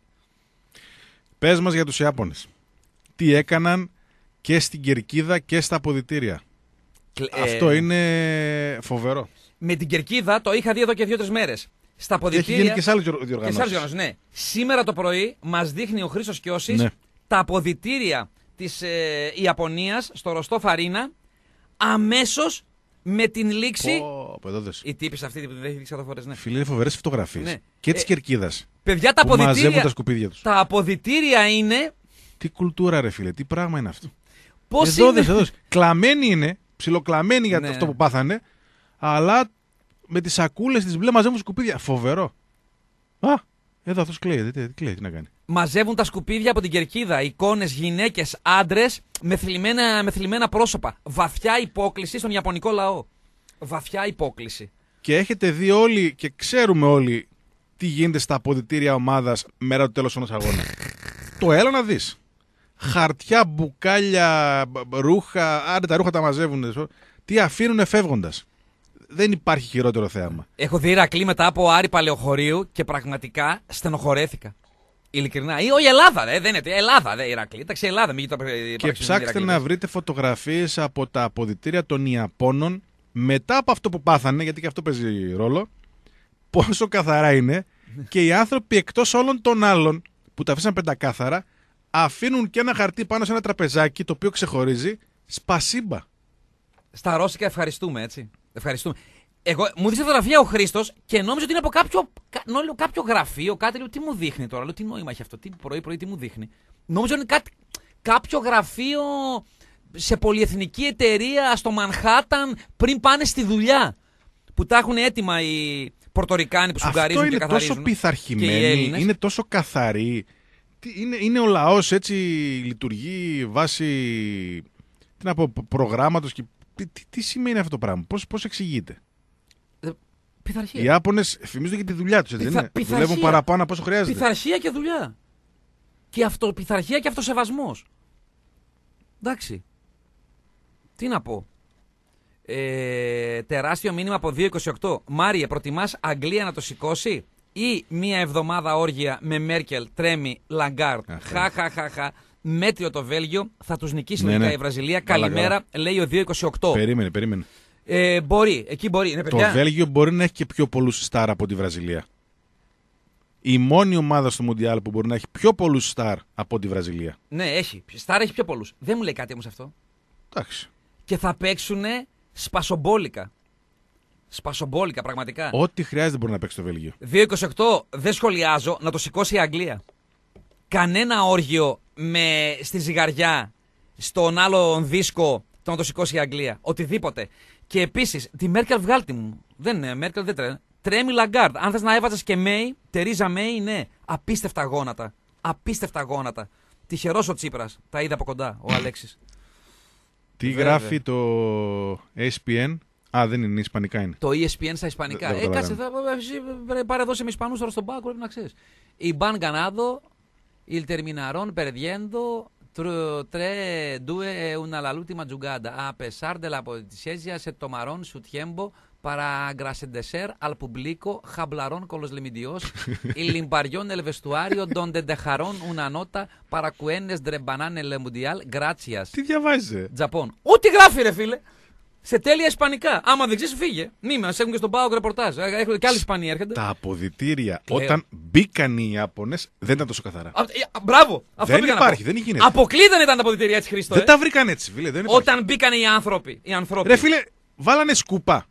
Πες μας για τους Ιάπωνες. Τι έκαναν και στην κερκίδα και στα αποδυτήρια. Ε, Αυτό είναι φοβερό. Με την κερκίδα το είχα δει εδώ και δύο-τρεις μέρες. Στα Έχει αποδυτήρια. γίνει και σε άλλες Και σε άλλες διοργανώσεις. διοργανώσεις, ναι. Σήμερα το πρωί μας δείχνει ο Χρήστος Κιώσης Ναι. τα αποδυτήρια της ε, Ιαπωνίας στο Ροστόφ Αρίνα αμέσως με την λήξη. Πω, πω, εδώ δες. Η τύπης αυτή που δεν έχει δείξει εκατό φορές, ναι. Φίλε, είναι φοβερές φωτογραφίες. Ναι. Και της Ε, κερκίδας. Παιδιά, τα Που μαζεύουν αποδυτήρια, τα σκουπίδια τους. τα αποδυτήρια είναι. Τι κουλτούρα, ρε φίλε, τι πράγμα είναι αυτό. Πώς Εδώ είναι. δες, εδώ δες. Κλαμμένοι είναι, ψιλοκλαμμένοι για Ναι. αυτό που πάθανε, αλλά με τις σακούλες τις μπλε μαζεύουν σκουπίδια. Φοβερό. Α, εδώ αυτός κλαίει. Τι, τι κλαίει, τι να κάνει. Μαζεύουν τα σκουπίδια από την κερκίδα. Εικόνες, γυναίκες, άντρες με θλιμμένα, με θλιμμένα πρόσωπα. Βαθιά υπόκληση στον Ιαπωνικό λαό. Βαθιά υπόκληση. Και έχετε δει όλοι και ξέρουμε όλοι τι γίνεται στα αποδυτήρια ομάδας μέρα του τέλος ενός αγώνα. Το έλα να δεις. Χαρτιά, μπουκάλια, μπ- ρούχα, άντε τα ρούχα τα μαζεύουν. Τι αφήνουν φεύγοντας. Δεν υπάρχει χειρότερο θέαμα. Έχω δει Ηρακλή μετά από Άρη Παλαιοχωρίου και πραγματικά στενοχωρέθηκα. Ειλικρινά. Ή όχι Ελλάδα, δε, δεν είναι. Ελλάδα, δεν Ηρακλή. Εντάξει, Ελλάδα, μην το Και ψάξτε να βρείτε φωτογραφίες από τα αποδυτήρια των Ιαπώνων μετά από αυτό που πάθανε, γιατί και αυτό παίζει ρόλο, πόσο καθαρά είναι και οι άνθρωποι εκτός όλων των άλλων που τα αφήσαν πεντακάθαρα αφήνουν και ένα χαρτί πάνω σε ένα τραπεζάκι το οποίο ξεχωρίζει σπασίμπα. Στα ρώσικα ευχαριστούμε, έτσι. Ευχαριστούμε. Εγώ, μου δείξε φωτογραφία ο Χρήστος και νόμιζα ότι είναι από κάποιο, κα, νο- κάποιο γραφείο, κάτι. Λέω, τι μου δείχνει τώρα, λέω, τι νόημα έχει αυτό, τι πρωί-πρωί, τι μου δείχνει. Νόμιζα ότι είναι κάτι, κάποιο γραφείο σε πολυεθνική εταιρεία στο Μανχάταν πριν πάνε στη δουλειά. Που τα έχουν έτοιμα οι Πορτορικάνοι που σουγκαρίζουν Αυτό και είναι καθαρίζουν. τόσο Και οι πειθαρχημένοι, Έλληνες. είναι τόσο καθαροί. Τι- Είναι, είναι ο λαός έτσι, λειτουργεί βάσει τι να πω, προγράμματος και τι, τι, τι σημαίνει αυτό το πράγμα, πώς, πώς εξηγείται. Πειθαρχία. Οι Ιάπωνες φημίζονται για τη δουλειά τους, έτσι Πιθα- δεν είναι. πειθαρχία. Δουλεύουν παραπάνω από όσο χρειάζεται. Πειθαρχία και δουλειά. Και αυτό, πειθαρχία και αυτοσεβασμός. Εντάξει. Τι να πω. Ε, τεράστιο μήνυμα από δύο είκοσι οκτώ. Μάριε, προτιμάς Αγγλία να το σηκώσει ή μία εβδομάδα όργια με Μέρκελ, Τρέμι, Λαγκάρτ. Αχ, Χα, χα, χα, χα. Μέτριο το Βέλγιο, θα τους νικήσει Ναι, λογικά ναι. η Βραζιλία. Καλά, Καλημέρα, λέει ο δύο είκοσι οκτώ. Περίμενε, περίμενε. Ε, μπορεί, εκεί μπορεί. Ναι, Το παιδιά. Βέλγιο μπορεί να έχει και πιο πολλούς στάρ από τη Βραζιλία. Η μόνη ομάδα στο Μουντιάλ που μπορεί να έχει πιο πολλούς στάρ από τη Βραζιλία. Ναι, έχει. Στάρα έχει πιο πολλούς. Δεν μου λέει κάτι όμως αυτό. Εντάξει. Και θα παίξουνε σπασομπόλικα. Σπασομπόλικα, πραγματικά. Ό,τι χρειάζεται μπορεί να παίξει το Βέλγιο. δύο είκοσι οκτώ δεν σχολιάζω να το σηκώσει η Αγγλία. Κανένα όργιο με, στη ζυγαριά, στον άλλον δίσκο, το να το σηκώσει η Αγγλία. Οτιδήποτε. Και επίσης, τη Μέρκελ βγάλτη μου. Δεν είναι, Μέρκελ δεν τρέμει. Τρέμι Λαγκάρντ. Αν θες να έβαζες και Μέη, Τερίζα Μέη, ναι. Απίστευτα γόνατα. Απίστευτα γόνατα. Τυχερός ο Τσίπρας. Τα είδα από κοντά, ο Αλέξης. Τι Βέβαια. γράφει το ες πι εν. Α, δεν είναι, ισπανικά είναι. Το ι ες πι εν στα ισπανικά. Δεν- δεν Ε, το κάτσε, θα, εσύ, πάρε δώσε με Ισπανούς τώρα στον Πάκο, πρέπει να ξέρεις. Η Ban ganado, il terminaron perdiendo, tr- tre due una la última jugada. A pesar de la potencia, se tomaron su tiempo para agradecer al público, hablaron con los limitios y limpiaron el vestuario donde dejaron una nota para quienes drebanan el mundial. Gracias. Τι διαβάζει. Τζαπών. Ό,τι γράφει, ρε φίλε. Σε τέλεια ισπανικά. Άμα δεν ξέρει, φύγε. Μήμα, σε έχουν και στον Πάοκ ρεπορτάζ. Έχουν και άλλοι Ισπανοί έρχονται. Τα αποδυτήρια Λέω. όταν μπήκαν οι Ιάπωνες δεν ήταν τόσο καθαρά. Α, ε, α, μπράβο! Αυτό Δεν πήγα να υπάρχει, πω. δεν γίνεται. Αποκλείδαν ήταν τα αποδυτήρια έτσι, Χρήστο. Δεν ε. τα βρήκαν έτσι, φίλε. Δεν υπάρχει. Όταν μπήκαν οι άνθρωποι. Οι ανθρώποι. Ρε φίλε, βάλανε σκούπα.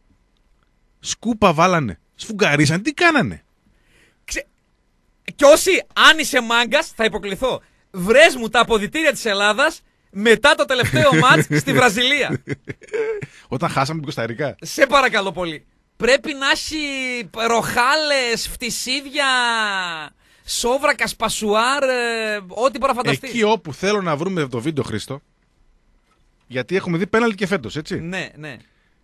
Σκούπα βάλανε. Σφουγγαρίσαν. Τι κάνανε. Ξε... Κι όσοι, αν είσαι μάγκας, θα υποκληθώ. Βρες μου τα αποδυτήρια της Ελλάδας μετά το τελευταίο μάτς στη Βραζιλία. Όταν χάσαμε την Κωνσταντίνα. Σε παρακαλώ πολύ. Πρέπει να έχει ροχάλες, φτισίδια, σόβρακα, σπασουάρ, ε, ό,τι μπορεί να φανταστείς. Εκεί όπου θέλω να βρούμε το βίντεο, Χρήστο. Γιατί έχουμε δει πέναλτι και φέτος, έτσι. Ναι, ναι.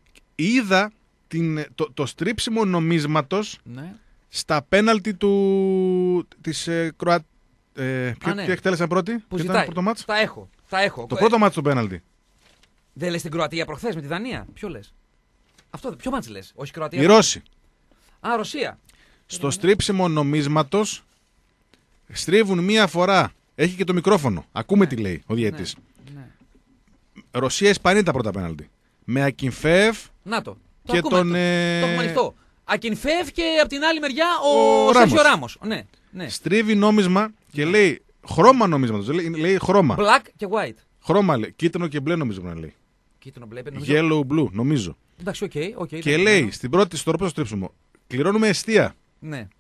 Είδα την, το, το στρίψιμο νομίσματος ναι. στα πέναλτι του, της ε, Κροα... Ε, ποιο, ναι. ποιο εκτέλεσαν πρώτη, Που ποιο ήταν ζητάει. το πρώτο μάτς. Τα έχω. Τα έχω. Το Ε, πρώτο μάτς του πέναλτι. Δεν λες την Κροατία προχθές με τη Δανία. Ποιο λες. Αυτό, ποιο μάτς λες. Όχι Κροατία. Οι Ρώσοι. Α, Ρωσία. Στο στρίψιμο νομίσματος στρίβουν μία φορά. Έχει και το μικρόφωνο. Ακούμε τι λέει ο διαιτής. Ναι. Ρωσία-Ισπανία τα πρώτα πέναλτι. Με Ακινφεύ Να το. Το και ακούμε, τον. Το, ε, το έχουμε ανοιχτό. Ακινφεύ και από την άλλη μεριά Ο ο, Σέρχιο Ράμος. Ράμος. Ναι, ναι. Στρίβει νόμισμα και λέει χρώμα νομίσματος. Λέει, λέει χρώμα. Black και white. Χρώμα λέει. Κίτρινο και μπλε νομίζω να λέει. Κίτρινο μπλε. νομίζω. Yellow blue νομίζω. Εντάξει, οκ. Okay, okay, Και λέει στην πρώτη, στο πρώτο στρίψιμο, κληρώνουμε εστία. Ναι.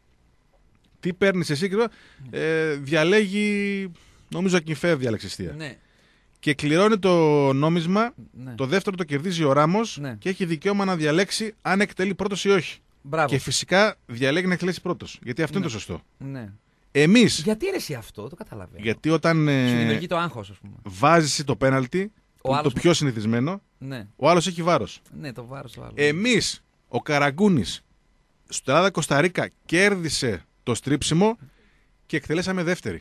Τι παίρνει εσύ και τώρα, ε, διαλέγει. Νομίζω Ακινφεύ διάλεξε εστία. Ναι. Και κληρώνει το νόμισμα. Ναι. Το δεύτερο το κερδίζει ο Ράμος Ναι. και έχει δικαίωμα να διαλέξει αν εκτελεί πρώτος ή όχι. Μπράβο. Και φυσικά διαλέγει να εκτελέσει πρώτος. Γιατί αυτό Ναι. είναι το σωστό. Ναι. Εμείς, Γιατί ρε εσύ αυτό, το καταλαβαίνω. γιατί όταν Σου ε, δημιουργεί το άγχος, ας πούμε. βάζεις το πέναλτι, που είναι άλλος το πιο συνηθισμένο, Ναι. ο άλλος έχει βάρος. Ναι, το βάρος το άλλο. Εμείς, ο Καραγκούνης, στο Ελλάδα Κωνσταντίνα κέρδισε το στρίψιμο και εκτελέσαμε δεύτερη.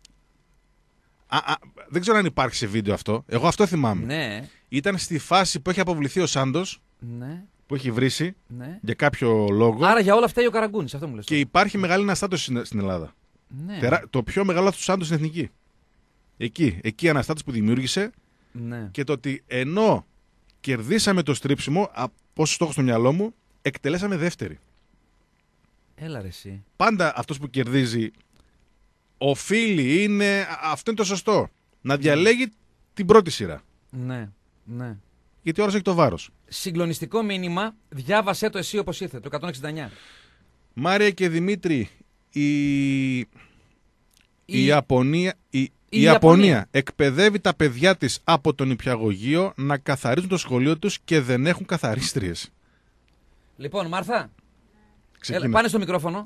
Α, α, δεν ξέρω αν υπάρχει σε βίντεο αυτό. Εγώ αυτό θυμάμαι. Ναι, Ήταν στη φάση που έχει αποβληθεί ο Σάντος, ναι, που έχει βρήσει ναι. για κάποιο λόγο. Άρα για όλα αυτά ο Καραγκούνης, αυτό μου λες. Και υπάρχει μεγάλη αναστάτωση στην, στην Ελλάδα. Ναι. Τερά- Το πιο μεγάλο λάθος του Σάντος στην εθνική. Εκεί, εκεί η αναστάτωση που δημιούργησε Ναι. και το ότι ενώ κερδίσαμε το στρίψιμο, από όσο το έχω στο μυαλό μου, εκτελέσαμε δεύτερη. Έλα ρε εσύ. Πάντα αυτός που κερδίζει οφείλει, είναι, α- αυτό είναι το σωστό. Να διαλέγει την πρώτη σειρά. Ναι, ναι. Γιατί ο άλλος έχει το βάρος. Συγκλονιστικό μήνυμα, διάβασέ το εσύ όπως ήρθε, το εκατόν εξήντα εννιά. Μάρια και Δημήτρη, η, η... Η- Ιαπωνία, η... η η Ιαπωνία Ιαπωνία εκπαιδεύει τα παιδιά της από τον νηπιαγωγείο να καθαρίζουν το σχολείο τους και δεν έχουν καθαρίστριες. Λοιπόν, Μάρθα, Ξεκίνα. έλα, πάνε στο μικρόφωνο.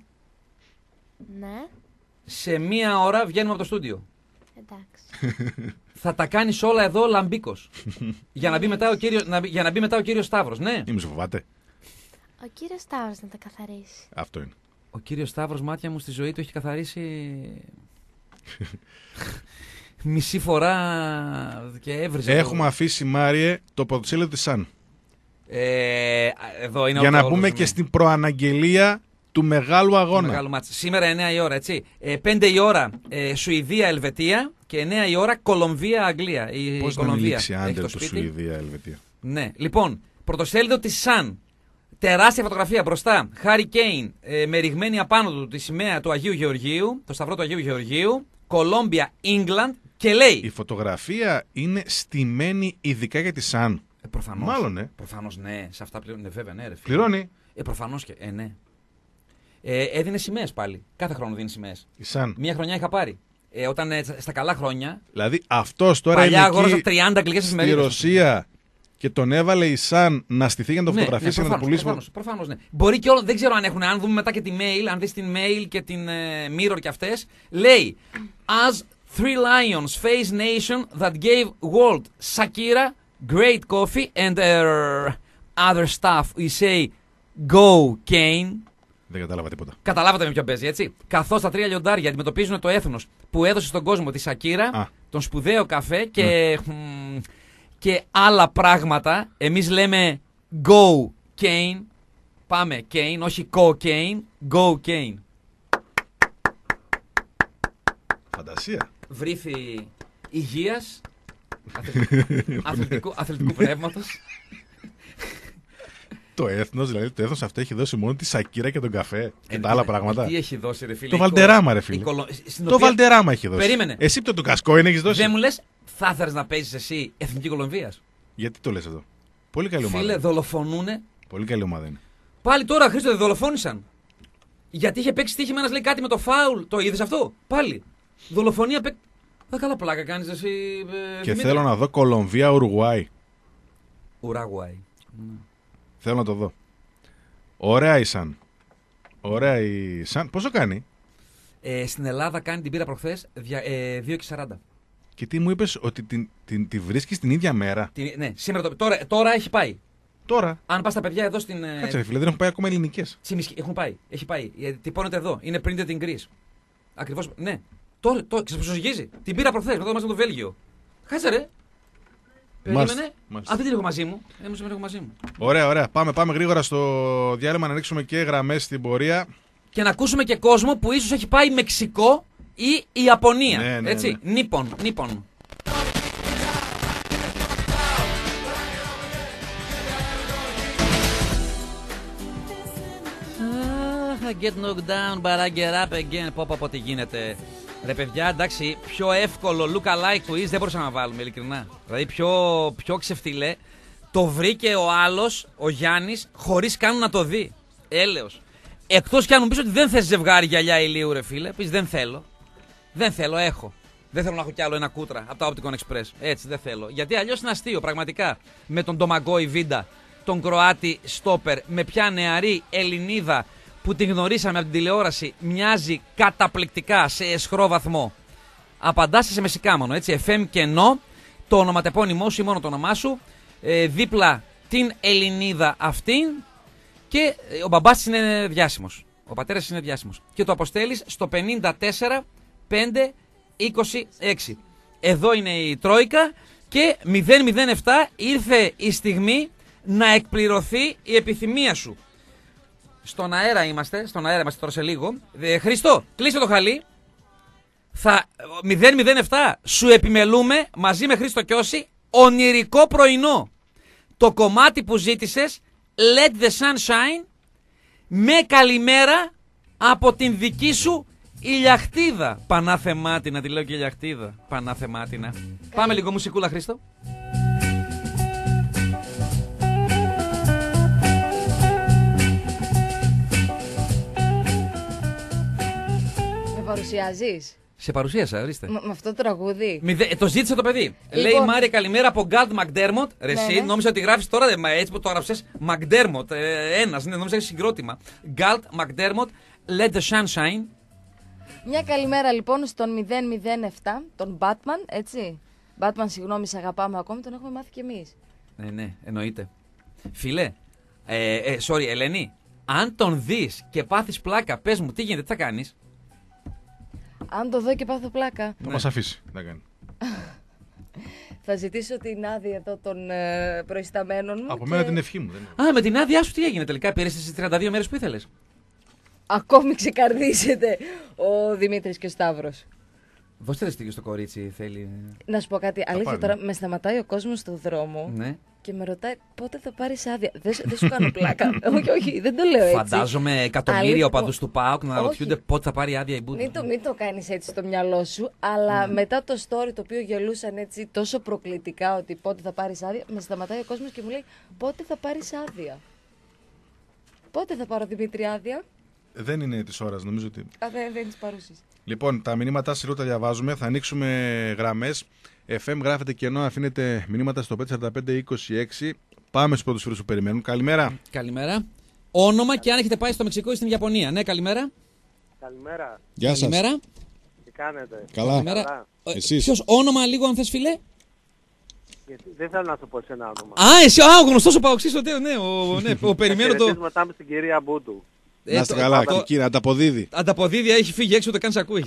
Ναι, Σε μία ώρα βγαίνουμε από το στούντιο. εντάξει. Θα τα κάνεις όλα εδώ λαμπίκος. για, να μπει μετά ο κύριος, να, μπει- για να μπει μετά ο κύριος Σταύρος, ναι. Ή μη σε φοβάται. Ο κύριος Σταύρος να τα καθαρίσει. Αυτό είναι. Ο κύριος Σταύρος, μάτια μου, στη ζωή του έχει καθαρίσει μισή φορά και έβριζε. το- Έχουμε αφήσει, Μάριε, το ποδοσφαίρι της Σαν. Ε, εδώ είναι Για όλο να το μπούμε σημείο. και στην προαναγγελία του μεγάλου Το αγώνα. μεγάλο μάτς. Σήμερα εννιά η ώρα, έτσι. Ε, πέντε η ώρα ε, Σουηδία-Ελβετία και εννιά η ώρα Κολομβία-Αγγλία. Η Πώς να μην Κολομβία λήξει έχει άντερ το του σπίτι. Σουηδία-Ελβετία. Ναι. Λοιπόν, πρωτοσέλιδο της Sun. Τεράστια φωτογραφία μπροστά. Χάρι Κέιν ε, με ρηγμένη απάνω του τη σημαία του Αγίου Γεωργίου, το σταυρό του Αγίου Γεωργίου. Κολόμπια, Ίγκλαντ και λέει. Η φωτογραφία είναι στημένη ειδικά για τη Σαν. Ε, προφανώς. Μάλλον, ε. Προφανώς, ναι. Σε αυτά πλέον. Ναι, βέβαια, ναι, ρε φίλε. Πληρώνει Ε, προφανώς και. Ε, ναι. Ε, έδινε σημαίες πάλι. Κάθε χρόνο δίνει σημαίες. η Σαν. Μία χρονιά είχα πάρει. Ε, όταν ε, στα καλά χρόνια. Δηλαδή αυτός τώρα Παλιά είναι αγόρασα εκεί τριάντα αγγλικές στη εφημερίδες. Ρωσία και τον έβαλε η Σαν να στηθεί για να το Ναι, φωτογραφίσει ναι, και να το προφανώς, πουλήσει. προφανώς, προφανώς, ναι. Μπορεί και όλο, δεν ξέρω αν έχουν, αν δούμε μετά και τη mail, αν δεις την mail και την ε, Mirror και αυτές, λέει As three lions face nation that gave world Shakira great coffee and uh, other stuff. We say go Kane. Δεν κατάλαβα τίποτα. Καταλάβατε με ποιον παίζει, έτσι. Καθώς τα τρία λιοντάρια αντιμετωπίζουν το έθνος που έδωσε στον κόσμο τη Σακύρα, Α. τον σπουδαίο καφέ και, μ, και άλλα πράγματα, εμείς λέμε go Kane. Πάμε Kane, όχι cocaine, go Kane. Φαντασία. Βρήθη υγείας, αθλητικού, αθλητικού, αθλητικού πνεύματος. Το έθνος, δηλαδή το έθνος αυτό έχει δώσει μόνο τη Σακύρα και τον καφέ και Ε, τα άλλα τι- πράγματα. Τι έχει δώσει, ρε φίλε. Το η Βαλντεράμα, ρε η φίλε. Κολο- στην Το οποία- Βαλντεράμα έχει δώσει. Περίμενε. Εσύ το του Κασκόιν έχει δώσει. Δεν μου λες, θα ήθελες να παίζεις εσύ Εθνική Κολομβίας. Γιατί το λες εδώ. Πολύ καλή ομάδα. Φίλε, είναι. δολοφονούνε. Πολύ καλή ομάδα είναι. Πάλι τώρα, Χρήστο, δεν δολοφόνησαν. Γιατί είχε παίξει στοίχημα ένας λέει κάτι με το φάουλ. Το είδες αυτό. Πάλι. Δολοφονία παί... Α, καλά πλάκα κάνεις εσύ. Ε, Και Δημήτρη. θέλω να δω Κολομβία Ουρουγουάη. Ουράγουαϊ. Θέλω να το δω. Ωραία η Σαν. Ωραία η Σαν. Πόσο κάνει. Ε, στην Ελλάδα κάνει την πήρα προχθές δια- ε, δύο και σαράντα. Και τι μου είπες ότι την, την, τη βρίσκεις την ίδια μέρα. Την- ναι, σήμερα το, τώρα, τώρα έχει πάει. Τώρα. Αν πας τα παιδιά εδώ στην. ε, Κάτσε ρε φίλε, δεν έχουν πάει ακόμα ελληνικές. Τσιμισκή, έχουν πάει. Έχει πάει. Ε, τυπώνεται εδώ. Είναι printed in Greece. Ακριβώς. Ναι. Τώρα, τώρα ξέρεις πώς ζυγίζει. Την πήρα προχθές μετά είμαστε το Βέλγιο. Κάτσε ρε. Μάλιστα, Περίμενε. μάλιστα. Α, δεν την έχω μαζί μου. Ε, μου την έχω μαζί μου. Ωραία, ωραία. Πάμε, πάμε γρήγορα στο διάλειμμα να ανοίξουμε και γραμμές στην πορεία. Και να ακούσουμε και κόσμο που ίσως έχει πάει Μεξικό ή η Ιαπωνία. Ναι, ναι, έτσι. ναι. Νίπον. Νίπον. I get knocked down, but I get up again. Πω πω πω τι γίνεται. Ρε παιδιά, εντάξει, πιο εύκολο look alike quiz δεν μπορούσαμε να βάλουμε, ειλικρινά. Δηλαδή πιο, πιο ξεφτιλέ. Το βρήκε ο άλλος, ο Γιάννης, χωρίς καν να το δει. Έλεος. Εκτός κι αν μου πεις ότι δεν θες ζευγάρι γυαλιά ηλίου, ρε φίλε. Πεις δεν θέλω. Δεν θέλω, έχω. Δεν θέλω να έχω κι άλλο ένα κούτρα από τα Opticon Express. Έτσι, δεν θέλω. Γιατί αλλιώς είναι αστείο, πραγματικά. Με τον Ντομαγκόη Βίντα, τον Κροάτι Στόπερ, με ποια νεαρή Ελληνίδα που την γνωρίσαμε από την τηλεόραση μοιάζει καταπληκτικά σε αισχρό βαθμό. Απαντάς σε μεσικάμονο, έτσι. εφ εμ κενό, το ονοματεπώνυμό σου ή μόνο το όνομά σου. Ε, δίπλα την Ελληνίδα αυτήν. Και ε, ο μπαμπάς της είναι διάσημος. Ο πατέρας της είναι διάσημος. Και το αποστέλεις στο πενήντα τέσσερα πεντακόσια είκοσι έξι. Εδώ είναι η Τρόικα και μηδέν μηδέν επτά ήρθε η στιγμή να εκπληρωθεί η επιθυμία σου. Στον αέρα είμαστε, στον αέρα είμαστε τώρα σε λίγο. Ε, Χριστό, κλείσε το χαλί. Θα, μηδέν μηδέν επτά σου επιμελούμε μαζί με Χρήστο Κιώση ονειρικό πρωινό. Το κομμάτι που ζήτησες, Let the sun shine, με καλημέρα από την δική σου ηλιαχτίδα. Πανάθεμάτινα, τη λέω και ηλιαχτίδα. Πανάθεμάτινα. Πάμε λίγο μουσικούλα, Χρήστο. Με παρουσιάζεις Σε παρουσίασα, ορίστε. με, με αυτό το τραγούδι. Μηδε... ε, Το ζήτησε το παιδί. Λοιπόν. Λέει η Μάρια καλημέρα από Γκάλτ Μακντέρμοντ. Ρε, Ναι, εσύ ναι. νόμιζα ότι γράφει τώρα, δε, μα έτσι που το έγραψε. Μακντέρμοντ. Ε, Ένα, ναι, νόμιζα έχει συγκρότημα. Γκάλτ Μακντέρμοντ, Let the sun shine. Μια καλημέρα λοιπόν στον μηδέν μηδέν επτά, τον Batman, έτσι. Batman, συγγνώμη, σε αγαπάμε ακόμη, τον έχουμε μάθει κι εμείς. Ναι, ναι, εννοείται. Φίλε, ε, ε, sorry, Ελένη, αν τον δει και πάθει πλάκα, πε μου, τι γίνεται, τι θα κάνει. Αν το δω και πάθω πλάκα, Θα Ναι. μας αφήσει. Να κάνει. θα ζητήσω την άδεια εδώ των ε, προϊσταμένων μου. Από και μένα την ευχή μου. Δεν... Α, με την άδειά σου τι έγινε τελικά, πήρε τι τριάντα δύο μέρε που ήθελε. Ακόμη ξεκαρδίσετε ο Δημήτρης και ο Σταύρος. Δώστε ρε στο κορίτσι, θέλει. Να σου πω κάτι, αλήθεια πάρει. τώρα με σταματάει ο κόσμος στο δρόμο Ναι. και με ρωτάει πότε θα πάρεις άδεια. Δεν, σου- δεν σου κάνω πλάκα. όχι, όχι, δεν το λέω έτσι. Φαντάζομαι εκατομμύρια Αλήθεια, οπαδού του ΠΑΟΚ να όχι. ρωτιούνται πότε θα πάρει άδεια η Μπούντα. Μην το, μην το κάνεις έτσι στο μυαλό σου, αλλά μετά το story το οποίο γελούσαν έτσι τόσο προκλητικά ότι πότε θα πάρεις άδεια, με σταματάει ο κόσμος και μου λέει πότε θα πάρεις άδεια. Πότε θα πάρω Δημήτρη άδεια. δεν είναι τη ώρα, νομίζω ότι. Α, δεν, δεν τις παρούσεις. Λοιπόν, τα μηνύματά σας τα διαβάζουμε. Θα ανοίξουμε γραμμές. εφ εμ γράφετε κενό, αφήνετε μηνύματα στο πέντε τέσσερα πέντε είκοσι έξι. Πάμε στους πρώτους φίλους που περιμένουν. Καλημέρα. Καλημέρα. Όνομα και αν έχετε πάει στο Μεξικό ή στην Ιαπωνία. Ναι, καλημέρα. Καλημέρα. Γεια σας. Καλημέρα. Τι κάνετε? Καλά. Καλημέρα. Καλά. Ε, Εσείς. Ποιος, όνομα λίγο αν θες φίλε. Γιατί δεν θέλω να σου πω σε ένα όνομα. Α, εσύ, α, ο γνωστός ο Παοξής, ο Τέο, ναι, ο, ναι, ο περιμένω το... Χαιρετίσματά μου στην κυρία Μπούτου. Ε, Να είστε το- καλά, το- κύριε, ανταποδίδει. Ανταποδίδει, έχει φύγει έξω, ούτε καν σε ακούει.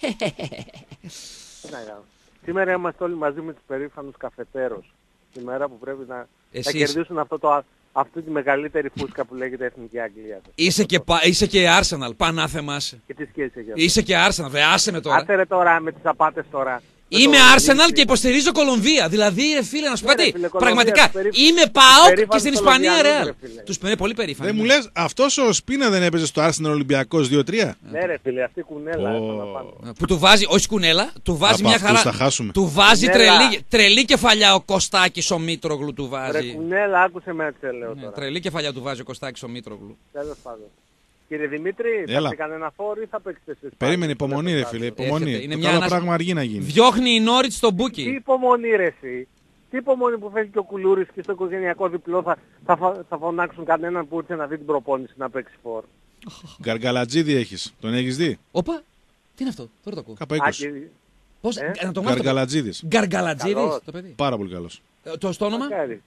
Τι να κάνω. Σήμερα είμαστε όλοι μαζί με τους περήφανους καφετέρους. Τη μέρα που πρέπει να, να Εσείς. κερδίσουν αυτό το, αυτή τη μεγαλύτερη φούσκα που λέγεται Εθνική Αγγλία. Είσαι και, πα- είσαι και Arsenal, πανάθεμά σε. Και τι σχέση έχει αυτό. Είσαι και Arsenal, δε, άσε με τώρα. Άσε ρε τώρα με τις απάτες τώρα. Με Είμαι το Arsenal Λίτσι. και υποστηρίζω Κολομβία. Δηλαδή, ρε φίλε, να σου πω Ναι, ρε, κάτι. φίλε, Κολομβία, Πραγματικά, τους περί- είμαι τους ΠΑΟΚ και περήφανους στην Ισπανία Κολομβιανούς, Ρεάλ. ρε, φίλε. Του είναι πολύ περήφανοι. Δεν μου ναι. λες, αυτός ο Σπίνα δεν έπαιζε στο Arsenal Ολυμπιακός δύο τρία. Ναι ρε φίλε, αυτή η κουνέλα. Ω. επαναπάνω. Που του βάζει, όχι κουνέλα, του βάζει Από μια αυτούς χαρά. θα χάσουμε. Του βάζει Κουνέλα. τρελή, τρελή κεφαλιά ο Κωστάκης ο Μήτρογλου του Ρε βάζει. κουνέλα, άκουσε με έτσι λέω Ναι, τώρα. τρελή κεφαλιά του βάζει ο Κωστάκης ο Μήτρογλου. Τέλος πάντων. Κύριε Δημήτρη, θα Έλα. έχετε κανένα φόρο ή θα παίξετε εσείς? Περίμενε, πάλι? υπομονή ρε φίλε, υπομονή. Έρχεται. Είναι Το μια καλό ανασ- πράγμα αργεί να γίνει. Διώχνει η Νόριτς στον Τι Μπούκι. υπομονή ρε εσύ. Τι υπομονή που φεύγει και ο Κουλούρης και στο οικογενειακό διπλό θα, θα, φα- θα φωνάξουν κανέναν που ήρθε να δει την προπόνηση να παίξει φόρ. Γκαργαλατζίδη έχεις, τον έχεις δει. Όπα, τι είναι αυτό, τώρα το ακούω. Κάπα Α, είκοσι. και- Πώς, Ε? να το μάθω. Γκαργαλατζίδης. Γκαργαλατζίδης, Καλώς. το παιδί. Πάρα πολύ καλός. Ε, Το στο όνομα. μακάρι.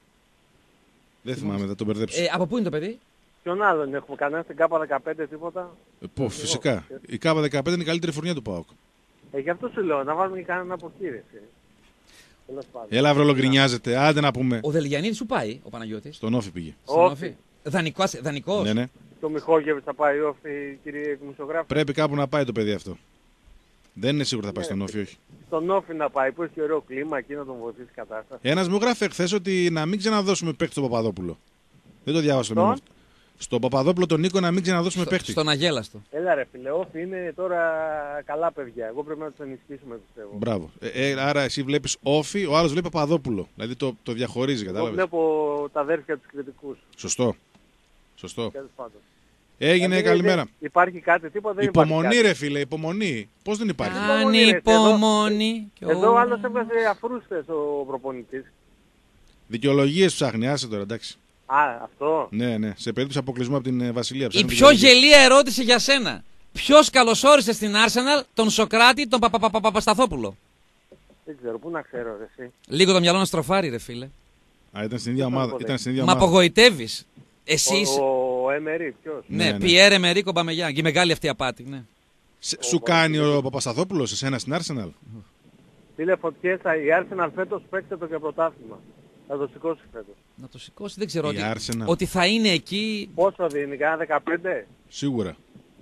Δεν θυμάμαι, θα τον μπερδέψω. Ε, από πού είναι το παιδί? Ποιον άλλον έχουμε, κανένα στην ΚΑΠΑ δεκαπέντε τίποτα. Ε, Πω, φυσικά. Η Κάπα δεκαπέντε είναι η καλύτερη φουρνιά του ΠΑΟΚ. Ε, γι' αυτό σου λέω, να βάλουμε και κανένα αποχείρηση. Τέλος πάντων. Έλα, βρολογρινιάζεται. Άντε να πούμε. Ο Δελγιανίδης σου πάει, ο Παναγιώτης. Στον Όφη πήγε. Στον Όχι. Όφη. Δανεικός, δανεικός. Ναι, ναι. Το Μιχόγεβιτς θα πάει όφη, κύριε δημοσιογράφη. Πρέπει κάπου να πάει το παιδί αυτό. Δεν είναι σίγουρο θα πάει στον Όφη, όχι. Στον Όφη να πάει, που έχει και ωραίο κλίμα εκεί να τον βοηθήσει η κατάσταση. Ένα μου γράφει χθε ότι να μην ξαναδώσουμε παίχτη στον Παπαδόπουλο. Δεν το διάβασα το Στον? μήνυμα αυτό. Στον Παπαδόπουλο τον Νίκο να μην ξαναδώσουμε Στο- παίχτη. Στον Αγέλαστο. Έλα ρε φίλε, Όφη είναι τώρα καλά παιδιά. Εγώ πρέπει να τους ενισχύσουμε πιστεύω. Μπράβο. Ε, ε, άρα εσύ βλέπει Όφη, ο άλλο βλέπει Παπαδόπουλο. Δηλαδή το, το διαχωρίζει, Εγώ κατάλαβε. βλέπω τα αδέρφια τους κριτικούς. Σωστό. Σωστό. Τέλος πάντων. Έγινε, Δηλαδή, καλημέρα. δεν Υπάρχει κάτι, τίποτα δεν υπάρχει Υπομονή, κάτι. ρε φίλε, υπομονή. Πώ δεν υπάρχει. υπομονή, ρε, Αν εδώ- υπομονή. κι Εδώ ο όλα. άλλος έβγαζε αφρούστες ο προπονητής. Δικαιολογίε ψάχνει, άσε τώρα, εντάξει. Α, αυτό. Ναι, ναι. Σε περίπτωση αποκλεισμού από την ε, Βασιλεία. Η ψάχνει πιο δικαιολογίες. γελία ερώτηση για σένα. Ποιος καλωσόρισε στην Arsenal τον Σοκράτη, τον Παπαπαπαπασταθόπουλο? Δεν ξέρω, πού να ξέρω ρε εσύ. Λίγο το μυαλό να στροφάρει, ρε φίλε. Α, ήταν στην ίδια Δεν ομάδα. θα το Ήταν στην ίδια Μα ομάδα. απογοητεύεις. Εσύ είσαι. Ο, ο Έμερι, ποιος. Ναι, Ναι, ναι. Πιέρ Εμερίκο Μπαμεγιάν. Και η μεγάλη αυτή απάτη. Ναι. Σε- Σου κάνει ο Παπασταθόπουλο εσένα στην Arsenal. Φίλε φωτιές, η Arsenal φέτος παίξτε το για πρωτάθλημα. Θα το σηκώσει φέτος. Να το σηκώσει, δεν ξέρω. Η Ότι, Arsenal. ότι θα είναι εκεί. Πόσο δίνει, κάνα δεκαπέντε. Σίγουρα.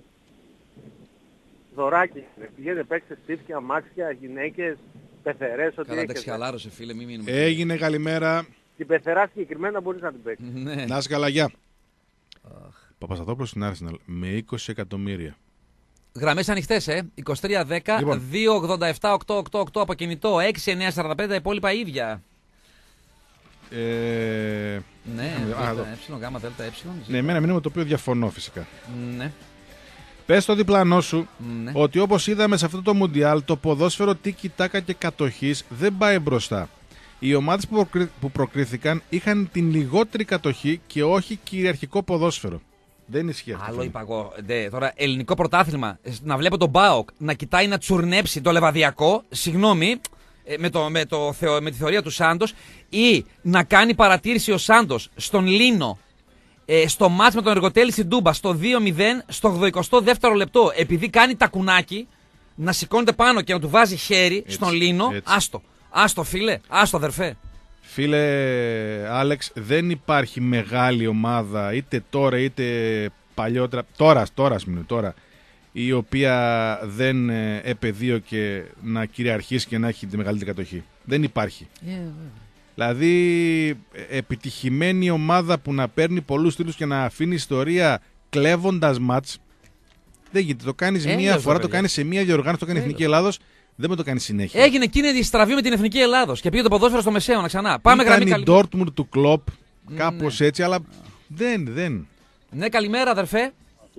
Δωράκι. Πηγαίνετε παίξτε σπίτια, αμάξια, γυναίκες, πεθερές, ό,τι Καλά, εντάξει, έχετε. χαλάρωσε, φίλε, μην μείνουμε. Έγινε, καλημέρα. Την πεθερά συγκεκριμένα μπορείς να την παίξεις. Ναι. Να είσαι καλά, γεια. Παπασταθόπουλο στην Arsenal με είκοσι εκατομμύρια. Γραμμές ανοιχτές, ε. είκοσι τρία δέκα, Λοιπόν. δύο ογδόντα επτά, οκτακόσια ογδόντα οκτώ από κινητό, έξι εννιά σαράντα πέντε, τα υπόλοιπα ίδια. Ε, Ναι, α, εδώ. δέλτα ε, γάμα δέλτα ε. ναι, εμένα μήνυμα το οποίο διαφωνώ φυσικά. Ναι, Πες στο διπλανό σου ναι. ότι όπως είδαμε σε αυτό το Μουντιάλ, το ποδόσφαιρο τίκι τάκα και κατοχής δεν πάει μπροστά. Οι ομάδες που, προκρι... που προκρίθηκαν είχαν την λιγότερη κατοχή και όχι κυριαρχικό ποδόσφαιρο. Δεν ισχύει αυτό. Άλλο είπα εγώ. Ντε, τώρα, ελληνικό πρωτάθλημα. ε, Να βλέπω τον Μπάοκ να κοιτάει να τσουρνέψει το λεβαδιακό. Συγγνώμη, ε, με, το, με, το, θεω- με τη θεωρία του Σάντος. Ή να κάνει παρατήρηση ο Σάντος στον Λίνο ε, στο μάτς με τον Εργοτέλη στην Τούμπα στο δύο μηδέν στο ογδοηκοστό δεύτερο λεπτό. Επειδή κάνει τακουνάκι να σηκώνεται πάνω και να του βάζει χέρι στον Λίνο. έτσι. Άστο. Άστο, φίλε. Άστο, αδερφέ. Φίλε Άλεξ, δεν υπάρχει μεγάλη ομάδα είτε τώρα είτε παλιότερα, τώρα, τώρα, ας πούμε, τώρα, η οποία δεν ε, επεδίωκε να κυριαρχήσει και να έχει τη μεγαλύτερη κατοχή. Δεν υπάρχει. Δηλαδή, ε, επιτυχημένη ομάδα που να παίρνει πολλούς τίτλους και να αφήνει ιστορία κλέβοντας μάτς, δεν γίνεται. Το κάνεις Έλεος, μία ρε φορά, το παιδιά. κάνεις σε μία διοργάνωση, το κάνει η Εθνική Ελλάδος, δεν με το κάνει συνέχεια. Έγινε εκείνη η στραβή με την Εθνική Ελλάδος και πήγε το ποδόσφαιρο στο Μεσαίωνα ξανά. Πάμε Ήταν γραμμή η καλή. Dortmund του Κλοπ, κάπως έτσι, αλλά δεν, δεν. Ναι, καλημέρα, αδερφέ.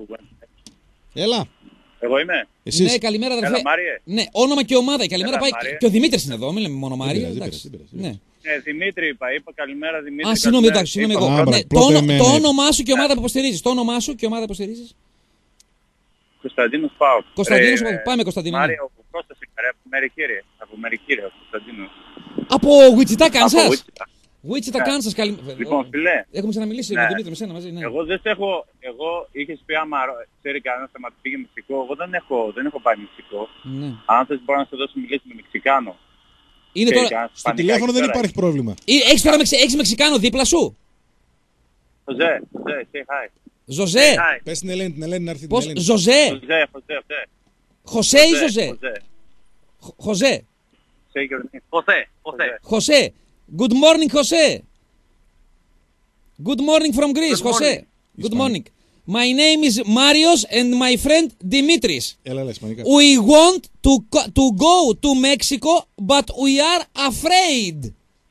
Έλα. Εγώ είμαι. Εσείς. Ναι, καλημέρα, αδερφέ. Έλα, Μάριε. Ναι, όνομα και ομάδα. Η καλημέρα Έλα, πάει. Μάριε. Και ο Δημήτρης είναι εδώ, μην λέμε μόνο Μάρια. πειράζει, δεν εντάξει. πειράζει, δεν Ναι. Ε, Δημήτρη είπα, είπα καλημέρα Δημήτρη. Α, συγγνώμη, καλημέρα. εντάξει, συγγνώμη Είπα, εγώ. Α, Ναι, μπράβο, το, πρώτα όνο- εμένα, το έτσι. όνομά σου και ομάδα που υποστηρίζει. Το όνομά σου και ομάδα που υποστηρίζει. Κωνσταντίνος Πάοκ. Κωνσταντίνος, Ε, πάμε, Κωνσταντίνο, ναι. Μάριο, ο Κώστας είναι, ρε, από Μερικύρια. Από Μερικύρια, ο Κωνσταντίνος. Από Wichita, Kansas. Από Wichita. Wichita, Ναι. Kansas. Καλη... Λοιπόν, φιλέ. Έχουμε ξαναμιλήσει Ναι. με τον Δημήτρη, με σένα μαζί. Ναι. Εγώ δεν σε έχω, εγώ είχες πει άμα ρω- ξέρει κανένα θέμα πήγε Μεξικό, εγώ δεν έχω, δεν έχω πάει Μεξικό. Ναι. Αν θες μπορώ να σε δώσω μιλήσει με Μεξικάνο. Είναι Ξέρει τώρα... κανένας Στο Ισπανικά τηλέφωνο εκεί δεν πέρα. υπάρχει πρόβλημα. Έχεις τώρα Μεξι... έχεις Μεξικάνο δίπλα σου. Ζωζέ, Ζωζέ, say hi. Ζωζέ. Hi. Πες την Ελένη, την Ελένη να έρθει την Πώς... Ελένη. Ζωζέ. Ζωζέ, Ζωζέ, Ζωζέ. Χωσέ ή Ζωζέ, Ζωζέ. Ζωζέ. Χ- Χωσέ. Say your name. Ζωζέ, Ζωζέ. Jose, good morning, Jose. Good morning from Greece, Good Jose. morning. Good morning. My name is Marios and my friend Dimitris. Έλα, έλα, ισπανικά. We want to, co- to go to Mexico, but we are afraid.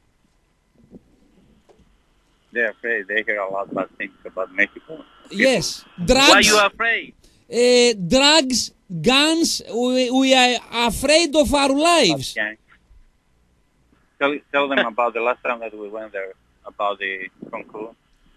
They're afraid. They hear a lot of bad things about Mexico. Yes, Why drugs, you afraid? uh, drugs, guns. We, we are afraid of our lives. Gang. Tell, tell them about the last time that we went there, about the Cancun.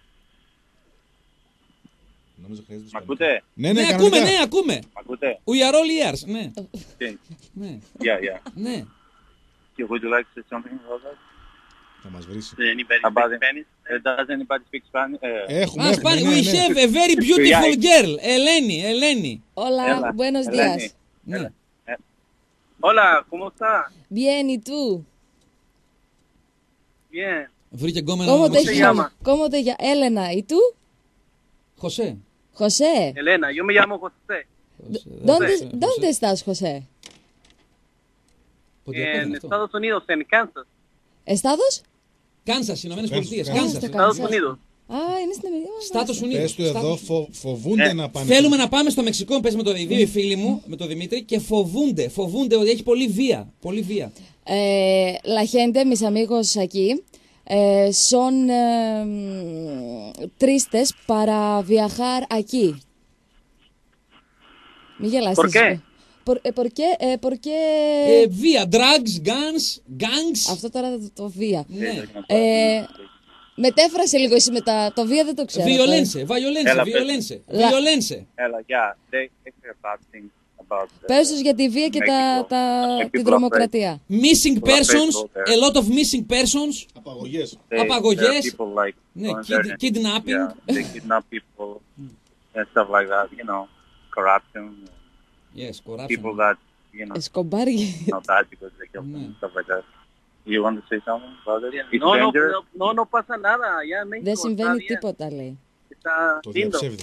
Νόμιζα χρειάζεται Μ' ισπανικά. ακούτε? Ναι, ναι, Ναι, ακούμε, κανονικά. ναι, ακούμε. Μ' ακούτε? We are all ears. Ναι, Τι? ναι, Yeah, yeah. ναι. Would you like to say something about that? Θα μας βρήσει. Anybody about speak Spanish? Uh, does anybody speak Spanish? Uh, Έχουμε, Ah, έχουμε, Spanish. ναι, We ναι. have a very beautiful girl, Ελένη, Ελένη. Hola, Έλα, buenos Ελένη. días. Ναι. Hola, ¿cómo está? Bien, ¿y tú? Bien. Βρήκε γκόμενο. ¿Cómo te se Μεξικάνο. llama? llamas? ¿Cómo te llamas? Elena, ¿y tú? José. José. Elena, yo me llamo José. ¿Dónde, José. ¿Dónde estás, José? Πότε έπαιρνε En αυτό? Estados Unidos, en Kansas. ¿Estados? Κάνσας, Ηνωμένες Πολιτείες. Ah, Κάνσας. στο Estados Kansas. Unidos. Α, είναι στην Αμερική. Α, Στάτος μάλιστα. Πες Unidos. του εδώ, Στάτος- φο- φοβούνται Ε, να πάνε. Θέλουμε να πάμε στο Μεξικό, πες με το δύο οι φίλοι μου, με τον Δημήτρη, και φοβούνται. Φοβούνται ότι έχει πολύ βία. Πολύ βία. Eh, la gente, mis amigos aquí, eh, son eh, tristes para viajar aquí. Μη γελάστε. ¿Por qué? Por, eh, ¿por qué? Eh, ¿por qué? Ε, βία. Drugs, guns, gangs. Αυτό τώρα το, το βία. Ναι. Ε, μετέφρασε λίγο εσύ μετά. Το βία δεν το ξέρω. Violence, violence, Έλα, πες. violence, Λα- violence. Ella, yeah, they, they hear bad things about the, Πες τους για τη βία και τα, Mexico. τα, And την people τρομοκρατία. Missing Well, persons, Facebook there. a lot of missing persons. Απαγωγές. They, Απαγωγές. there are people like Ναι, going kid- there and- kidnapping. Yeah, they kidnap people and stuff like that. You know, corruption. Yes, corruption. People that you know Εσκομπάρι. not bad because they kill them Ναι. and stuff like that. You want to say something about it? It's No, no, dangerous. no, no, no pasa nada. Allá en México Δεν está συμβαίνει bien, τίποτα, λέει. está Το lindo. διαψεύδω.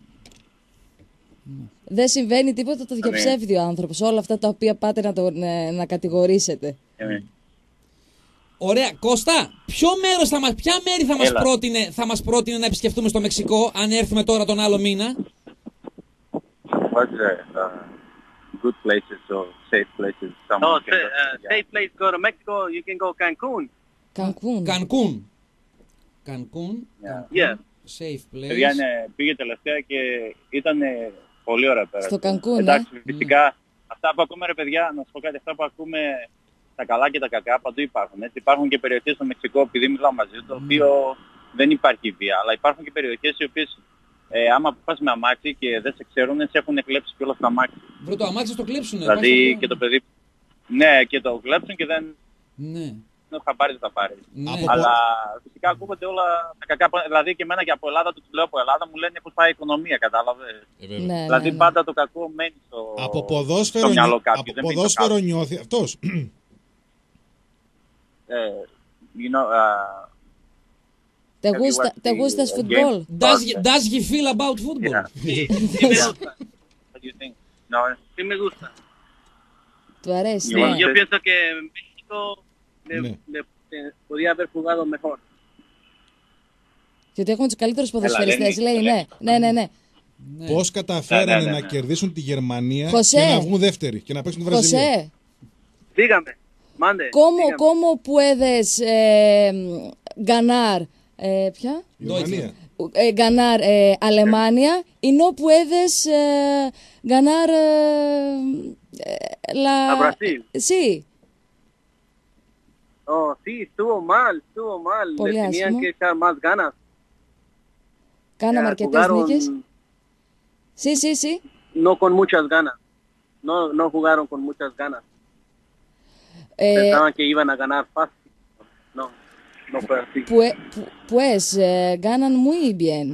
Δεν συμβαίνει τίποτα, το διαψεύδει ο άνθρωπος. Όλα αυτά τα οποία πάτε να, τον, ε, να κατηγορήσετε. Yeah. Ωραία. Κώστα, ποιο μέρος θα μας, ποια μέρη θα μας, Έλα. πρότεινε, θα μας πρότεινε να επισκεφτούμε στο Μεξικό, αν έρθουμε τώρα τον άλλο μήνα? What's the uh, good places or safe places? No, Someone can sa- go uh, to? Yeah. safe place go to Mexico. You can go Cancun. Κανκούν. Κανκούν. Κανκούν. Yeah. Yeah. Safe place. Παιδιά, είναι, πήγε τελευταία και ήταν πολύ ωραία πέρα. Στο Κανκούν, Εντάξει, ε. φυσικά, αυτά που ακούμε, ρε παιδιά, να σου πω κάτι, αυτά που ακούμε, τα καλά και τα κακά παντού υπάρχουν. Έτσι. Υπάρχουν και περιοχές στο Μεξικό, επειδή μιλάω μαζί του, το οποίο δεν υπάρχει βία. Αλλά υπάρχουν και περιοχές οι οποίες, ε, άμα πας με αμάξι και δεν σε ξέρουν, σε έχουν κλέψει κιόλας το αμάξι. Βρε, το αμάξι το κλέψουνε. Δηλαδή Πάει στο- και το παιδί. Ναι, και το κλέψουν και δεν Ναι. θα πάρει, δεν θα πάρει. Ναι. Από- Αλλά φυσικά ακούγονται όλα τα κακά. Δηλαδή και εμένα και από Ελλάδα, τους λέω από Ελλάδα, μου λένε πώς πάει η οικονομία, κατάλαβες. Ε, βέβαια. Ναι, Δηλαδή ναι, ναι. πάντα το κακό μένει στο, Από ποδόσφαιρο, στο μυαλό νιώ- κάποιου. από δεν μείνει στο ποδόσφαιρο κάτω. νιώθει αυτός. Ε, you know, uh, ¿Te Have you gusta, watched ¿te the, gustas uh, fútbol? game? Does, Okay. does he feel about football? yeah. Sí, sí me gusta. What do you think? No, Sí me gusta. Του αρέσει. You Ναι. want- Yo pienso que México le, Ναι. le- eh, podía haber jugado mejor. Και ότι έχουμε τους καλύτερους ποδοσφαιριστές. Ελένη, Λέει, ναι, ναι, ναι, ναι. Ναι. Πώς καταφέρανε Ναι, ναι, ναι, να ναι. κερδίσουν τη Γερμανία José. και να βγουν δεύτεροι και να παίξουν τη Βραζιλία. José, Dígame, mande. ¿cómo, dígame. cómo puedes eh, ganar, eh, ¿ποια? Η Γερμανία. Eh, ganar eh, Alemania y no puedes eh, ganar eh, eh, la... A Brasil. Sí, Oh, sí, estuvo mal, estuvo mal. Le Πολύ tenían άσχημο. que echar más ganas. κάναμε Eh, αρκετές jugaron νίκες. Sí, sí, sí. no con muchas ganas. No, no jugaron con muchas ganas. Eh, Pensaban que iban a ganar fácil. No, no fue así. Pue- pu- pues eh, ganan muy bien.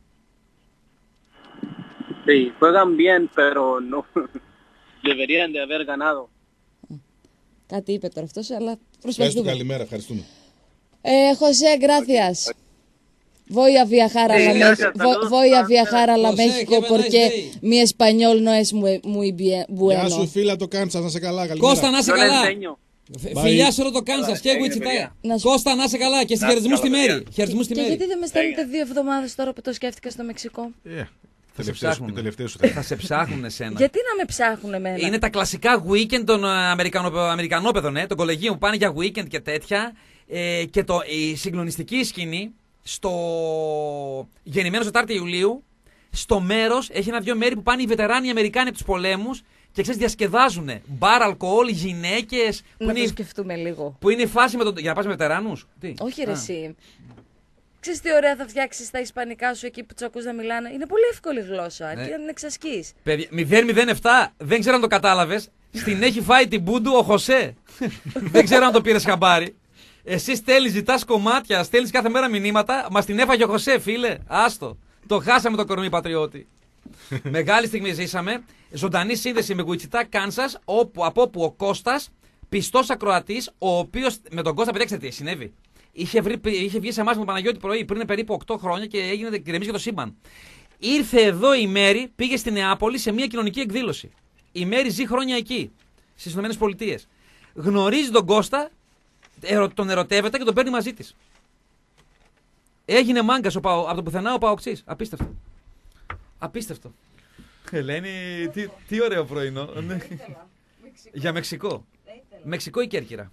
Sí, juegan bien, pero no deberían de haber ganado. Κάτι είπε τώρα αυτός, αλλά Ευχαριστούμε. προσπαθούμε. Καλημέρα, ευχαριστούμε. Eh, José, gracias. Voy a viajar a, Sí, la gracias, Mex- voy, saludos. voy a viajar a la José, México have a nice porque day. mi español no es muy, muy bien, Γεια σου, bueno. φίλα, το Κάνσας, να σε καλά. Καλημέρα. Κώστα, να είσαι Yo le καλά. enseño. Φ- Φιλιά σε όλο το Κάνσας και Γουιτσιτά. Να σου- Κώστα, να είσαι καλά και χαιρετισμού στη Μέρη. Χαιρετισμού στη Και Μέρη. γιατί δεν με στέλνετε δύο εβδομάδες τώρα που το σκέφτηκα στο Μεξικό? Ε, Θα σε τελευταίο σου- ψάχνουν. τελευταίο σου θα Θα σε ψάχνουν εσένα. Γιατί να με ψάχνουν εμένα? Είναι τα κλασικά weekend των ε, Αμερικανο, Αμερικανόπαιδων, ε, των κολεγίων που πάνε για weekend και τέτοια. Ε, και το, η συγκλονιστική σκηνή στο γεννημένο Τετάρτη Ιουλίου, στο μέρος, έχει ένα-δυο μέρη που πάνε οι βετεράνοι Αμερικάνοι από τους πολέμους και ξέρεις διασκεδάζουν. Μπαρ, αλκοόλ, γυναίκες. Που, Να είναι, το σκεφτούμε λίγο. που είναι η φάση με τον. Για να πας με βετεράνους. Τι? Όχι ρε Α. εσύ. Ξέρεις τι ωραία θα φτιάξεις τα ισπανικά σου εκεί που τους ακούς να μιλάνε. Είναι πολύ εύκολη γλώσσα, αρκεί να την εξασκείς. Παιδιά, μηδέν μηδέν επτά, δεν ξέρω αν το κατάλαβες. Στην έχει φάει την Μπούντου ο Χωσέ. Δεν ξέρω αν το πήρες χαμπάρι. Εσύ στέλνεις, ζητάς κομμάτια, στέλνεις κάθε μέρα μηνύματα. Μας την έφαγε ο Χωσέ, φίλε. Άστο. Το χάσαμε το κορμί πατριώτη. Μεγάλη στιγμή ζήσαμε. Ζωντανή σύνδεση με Γουιτσιτά, Κάνσας, όπου, από όπου ο Κώστας, πιστός ακροατής, ο οποίος με τον Κώστα, παιδιά, τι συνέβη. Είχε, βρει, είχε βγει σε εμάς με τον Παναγιώτη πρωί πριν περίπου οκτώ χρόνια και έγινε γκρεμής για το σύμπαν. Ήρθε εδώ η Μέρη, πήγε στη Νεάπολη σε μια κοινωνική εκδήλωση. Η Μέρη ζει χρόνια εκεί, στις ΗΠΑ. Γνωρίζει τον Κώστα, ερω, τον ερωτεύεται και τον παίρνει μαζί της. Έγινε μάγκας ο Παο, από το πουθενά ο Παοξής. Απίστευτο. Απίστευτο. Ελένη, τι, τι ωραίο πρωινό. Για Μεξικό. Μεξικό ή Κέρκυρα.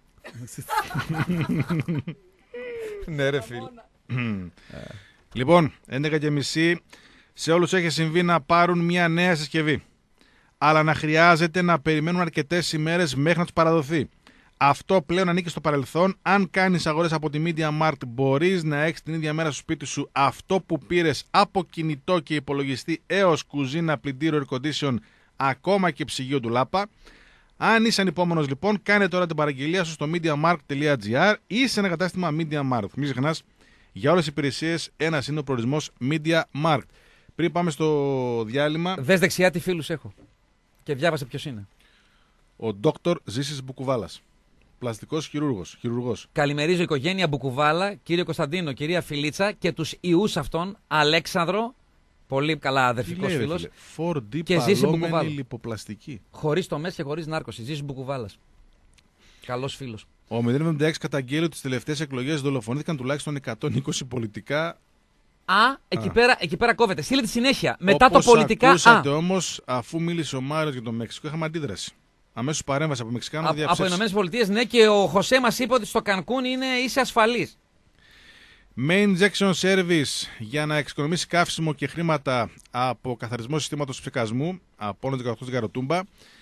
Ναι ρε φίλ. Λοιπόν, έντεκα και μισή, σε όλους έχει συμβεί να πάρουν μια νέα συσκευή. Αλλά να χρειάζεται να περιμένουν αρκετές ημέρες μέχρι να τους παραδοθεί. Αυτό πλέον ανήκει στο παρελθόν. Αν κάνεις αγορές από τη Media Markt, μπορείς να έχεις την ίδια μέρα στο σπίτι σου αυτό που πήρες από κινητό και υπολογιστή έως κουζίνα, πλυντήριο, air condition, ακόμα και ψυγείο ντουλάπα. Αν είσαι ανυπόμονος λοιπόν, κάνε τώρα την παραγγελία σου στο MediaMarkt.gr ή σε ένα κατάστημα Media Markt. Μην ξεχνάς, για όλες τις υπηρεσίες ένας είναι ο προορισμός Media Markt. Πριν πάμε στο διάλειμμα, Δες δεξιά τι φίλους έχω. Και διάβασε ποιος είναι. ο Δόκτωρ Ζήσης Μπουκουβάλας. Πλαστικός χειρούργος. χειρουργός. Καλημερίζω οικογένεια Μπουκουβάλα, κύριο Κωνσταντίνο, κυρία Φιλίτσα και τους ιούς αυτών, Αλέξανδρο, πολύ καλά αδερφικός φίλος, φορ ντι και Ζήση παλόμενη Μπουκουβάλα. λιποπλαστική. χωρίς τομές και χωρίς νάρκωση. Ζήσου Μπουκουβάλας. Καλός φίλος. Ο μηδέν εβδομήντα έξι καταγγέλει ότι τις τελευταίες εκλογές δολοφονήθηκαν τουλάχιστον εκατόν είκοσι πολιτικά. Α, εκεί, Πέρα, εκεί πέρα κόβεται. Στείλε τη συνέχεια. Μετά Όπως το πολιτικά. ακούσατε Α, όμως, αφού μίλησε ο Μάριος για το Μεξικό, είχαμε αντίδραση. Αμέσως παρέμβαση από Μεξικάνο Α, από διαψεύσει. Ηνωμένες Πολιτείες, ναι, και ο Χωσέ μας είπε ότι στο Κανκούν είναι, είσαι ασφαλής. Main Injection Service για να εξοικονομήσει καύσιμο και χρήματα από καθαρισμό συστήματος ψεκασμού από όλο δεκαοκτώ Γαροτούμπα.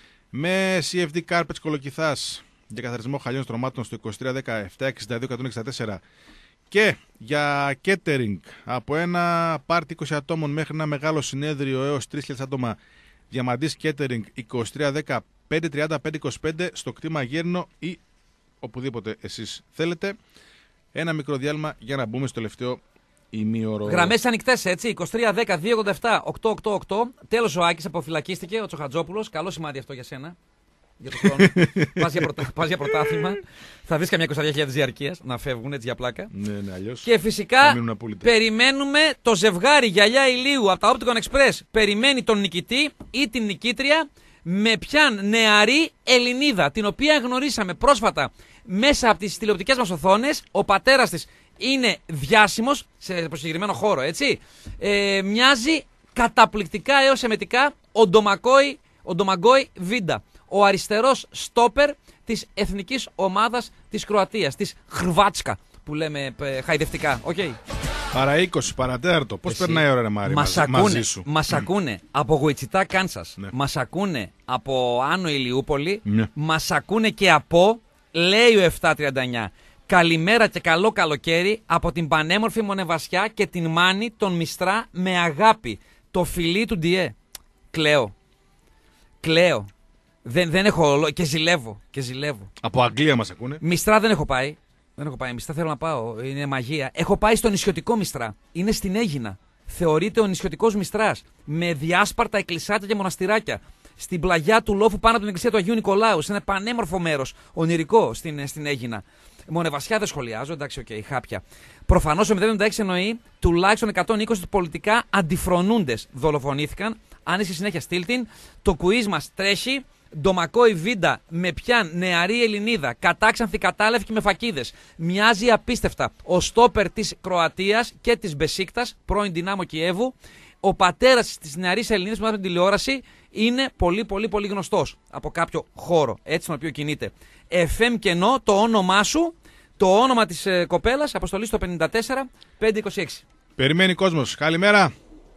Με σι εφ ντι Carpets Κολοκυθάς για καθαρισμό χαλιών στρωμάτων στο είκοσι τρία δέκα επτακόσια εξήντα δύο εκατόν εξήντα τέσσερα. Και για catering από ένα πάρτι είκοσι ατόμων μέχρι ένα μεγάλο συνέδριο έως τρεις χιλιάδες άτομα. Διαμαντής Catering είκοσι τρία δέκα πεντακόσια τριάντα πέντε είκοσι πέντε στο κτήμα Γέρνο ή οπουδήποτε εσείς θέλετε. Ένα μικρό διάλειμμα για να μπούμε στο τελευταίο ημίωρο. Γραμμές ανοιχτές, έτσι. είκοσι τρία δέκα δύο ογδόντα επτά οκτακόσια ογδόντα οκτώ. Τέλος ο Άκης αποφυλακίστηκε, ο Τσοχατζόπουλος. Καλό σημάδι αυτό για σένα. Για το χρόνο. πας, για πρωτα... πας για πρωτάθλημα. Θα δεις καμιά είκοσι χιλιάδες διαρκείας να φεύγουν έτσι για πλάκα. Ναι, ναι, αλλιώς Και θα φυσικά μείνουν απόλυτοι. περιμένουμε περιμένουμε το ζευγάρι γυαλιά ηλίου από τα Opticon Express. Περιμένει τον νικητή ή την νικήτρια με πιαν νεαρή Ελληνίδα, την οποία γνωρίσαμε πρόσφατα μέσα από τις τηλεοπτικές μας οθόνες. Ο πατέρας της είναι διάσημος σε συγκεκριμένο χώρο, έτσι. Ε, μοιάζει καταπληκτικά έως εμετικά ο Ντομακόη, ο Ντομαγκόη Βίντα, ο αριστερός στόπερ της εθνικής ομάδας της Κροατίας, της Hrvatska που λέμε ε, χαϊδευτικά. Okay. Παρά είκοσι, παρατέταρτο. Πώς Εσύ. περνάει η ώρα, ρε Μάρη, Μας μαζί, ακούνε, μαζί σου. μας ακούνε από Γουιτσιτά, Κάνσας. Ναι. Μας ακούνε από Άνω Ηλιούπολη. Ναι. Μας ακούνε και από, λέει ο επτακόσια τριάντα εννιά. Καλημέρα και καλό καλοκαίρι από την πανέμορφη Μονεβασιά και την Μάνη των Μιστρά με αγάπη. Το φιλί του Ντιέ. Κλαίω. Κλαίω. Δεν, δεν έχω ολό... και ζηλεύω. Και ζηλεύω. Από Αγγλία μας ακούνε. Μιστρά δεν έχω πάει. Δεν έχω πάει Μιστρά, θέλω να πάω. Είναι μαγεία. Έχω πάει στο νησιωτικό Μιστρά. Είναι στην Αίγινα. Θεωρείται ο νησιωτικός Μιστράς. Με διάσπαρτα εκκλησάκια και μοναστηράκια. Στην πλαγιά του λόφου πάνω από την εκκλησία του Αγίου Νικολάου. Σε ένα πανέμορφο μέρος. Ονειρικό στην, στην Αίγινα. Μονεβασιά δεν σχολιάζω, εντάξει, οκ, okay, χάπια. Προφανώς ο μηδέν εβδομήντα έξι εννοεί τουλάχιστον εκατόν είκοσι πολιτικά αντιφρονούντες δολοφονήθηκαν. Αν είσαι συνέχεια στήλτην, το κουίζ μας τρέχει. Ντομακό η Βίντα με πιαν νεαρή Ελληνίδα, κατάξανθη κατάλευκη με φακίδες. Μοιάζει απίστευτα. Ο στόπερ της Κροατίας και της Μπεσίκτας, πρώην Δυνάμο Κιέβου. Ο πατέρας της νεαρής Ελληνίδας που μάθαμε την τηλεόραση είναι πολύ πολύ πολύ γνωστός από κάποιο χώρο, έτσι στον οποίο κινείται. εφ εμ κενό, το όνομά σου, το όνομα της ε, κοπέλας, αποστολή στο πενήντα τέσσερα πεντακόσια είκοσι έξι. Περιμένει κόσμος. Καλημέρα.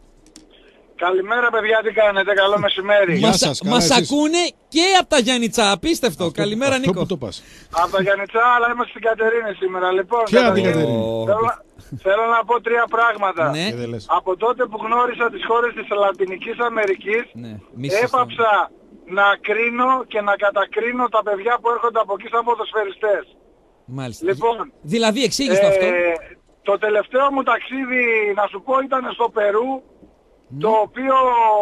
Καλημέρα παιδιά, τι κάνετε, καλό μεσημέρι. Γεια σας, καλά Μας εσείς. ακούνε και από τα Γιάννητσά, απίστευτο. Αυτό, Καλημέρα αυτό Νίκο. που το πας. Από τα Γιάννητσά, αλλά είμαστε στην Κατερίνη σήμερα. Λοιπόν, Ποια την καταρχήν, Κατερίνη? θέλω, θέλω να πω τρία πράγματα. Ναι. Και δεν λες. Από τότε που γνώρισα τις χώρες της Λατινικής Αμερικής, Ναι, μη σας έπαψα να κρίνω και να κατακρίνω τα παιδιά που έρχονται από εκεί σαν ποδοσφαιριστές. Μάλιστα. Λοιπόν, Δηλαδή, εξήγησε το αυτό. το τελευταίο μου ταξίδι, να σου πω, ήταν στο Περού, το οποίο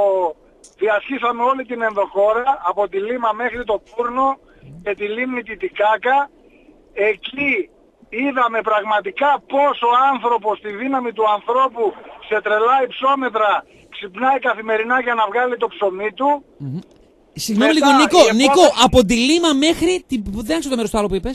διασχίσαμε όλη την ενδοχώρα, από τη Λίμα μέχρι το Πούρνο και τη λίμνη Τιτικάκα. Εκεί είδαμε πραγματικά πόσο άνθρωπος, τη δύναμη του ανθρώπου σε τρελά υψόμετρα ξυπνάει καθημερινά για να βγάλει το ψωμί του. Mm-hmm. Συγγνώμη λίγο, Μετά, Νίκο, η επόμενη- Νίκο, από τη Λίμα μέχρι. Την... Δεν άξω το μέρος του άλλου που είπες.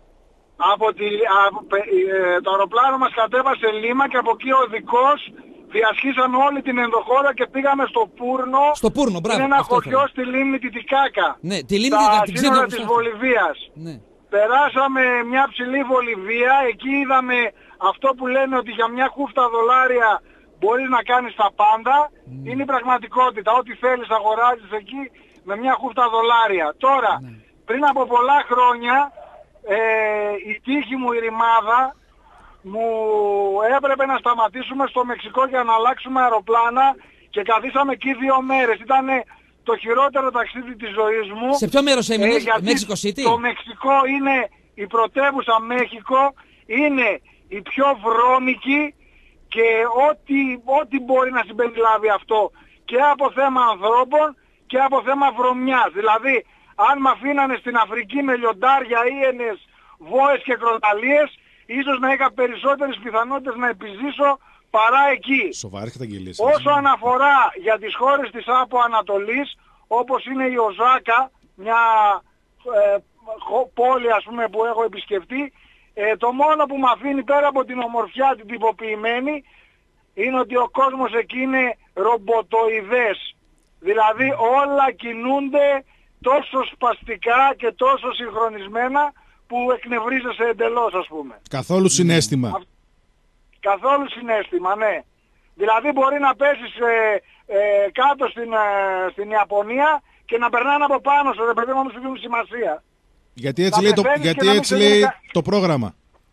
Από τη, από, ε, το αεροπλάνο μας κατέβασε Λίμα και από εκεί ο δικός διασχίσαμε όλη την ενδοχώρα και πήγαμε στο Πούρνο. Στο Πούρνο, μπράβο. Είναι ένα αυτό χωριό ήθελα. στη λίμνη Τιτικάκα. Ναι, τη λίμνη Τα την- την σύνορα ξένο- της στο- Βολιβίας. Ναι. Περάσαμε μια ψηλή Βολιβία, εκεί είδαμε αυτό που λένε ότι για μια χούφτα δολάρια μπορείς να κάνεις τα πάντα. Είναι η πραγματικότητα. Ό,τι θέλεις αγοράζεις εκεί με μια χούφτα δολάρια. Τώρα, πριν από πολλά χρόνια, ε, η τύχη μου, η ρημάδα, μου έπρεπε να σταματήσουμε στο Μεξικό για να αλλάξουμε αεροπλάνα και καθίσαμε εκεί δύο μέρες. Ήταν το χειρότερο ταξίδι της ζωής μου. Σε ποιο μέρος έμεινες, γιατί Mexico City? Το Μεξικό είναι η πρωτεύουσα Μέχικο, είναι η πιο βρώμικη και ό,τι, ό,τι μπορεί να συμπεριλάβει αυτό και από θέμα ανθρώπων και από θέμα βρωμιάς. Δηλαδή, αν με αφήνανε στην Αφρική με λιοντάρια, ίενες, βόες και κροταλίες, ίσως να είχα περισσότερες πιθανότητες να επιζήσω παρά εκεί. Σοβαρές καταγγελίες. Όσο αναφορά για τις χώρες της Άπο Ανατολής, όπως είναι η Οζάκα, μια ε, χω- πόλη ας πούμε που έχω επισκεφτεί, ε, το μόνο που με αφήνει πέρα από την ομορφιά την τυποποιημένη είναι ότι ο κόσμος εκεί είναι ρομποτοειδές. Δηλαδή όλα κινούνται τόσο σπαστικά και τόσο συγχρονισμένα που εκνευρίζεσαι εντελώς, ας πούμε. Καθόλου συναίσθημα. Καθόλου συναίσθημα, ναι. Δηλαδή μπορεί να πέσεις ε, ε, κάτω στην, ε, στην Ιαπωνία και να περνάνε από πάνω σου, ρε παιδί μου, όμως σου δίνουν σημασία. Γιατί έτσι Θα λέει, το, πεθαίνεις γιατί και να μην έτσι σε λέει δίνει κα- το πρόγραμμα.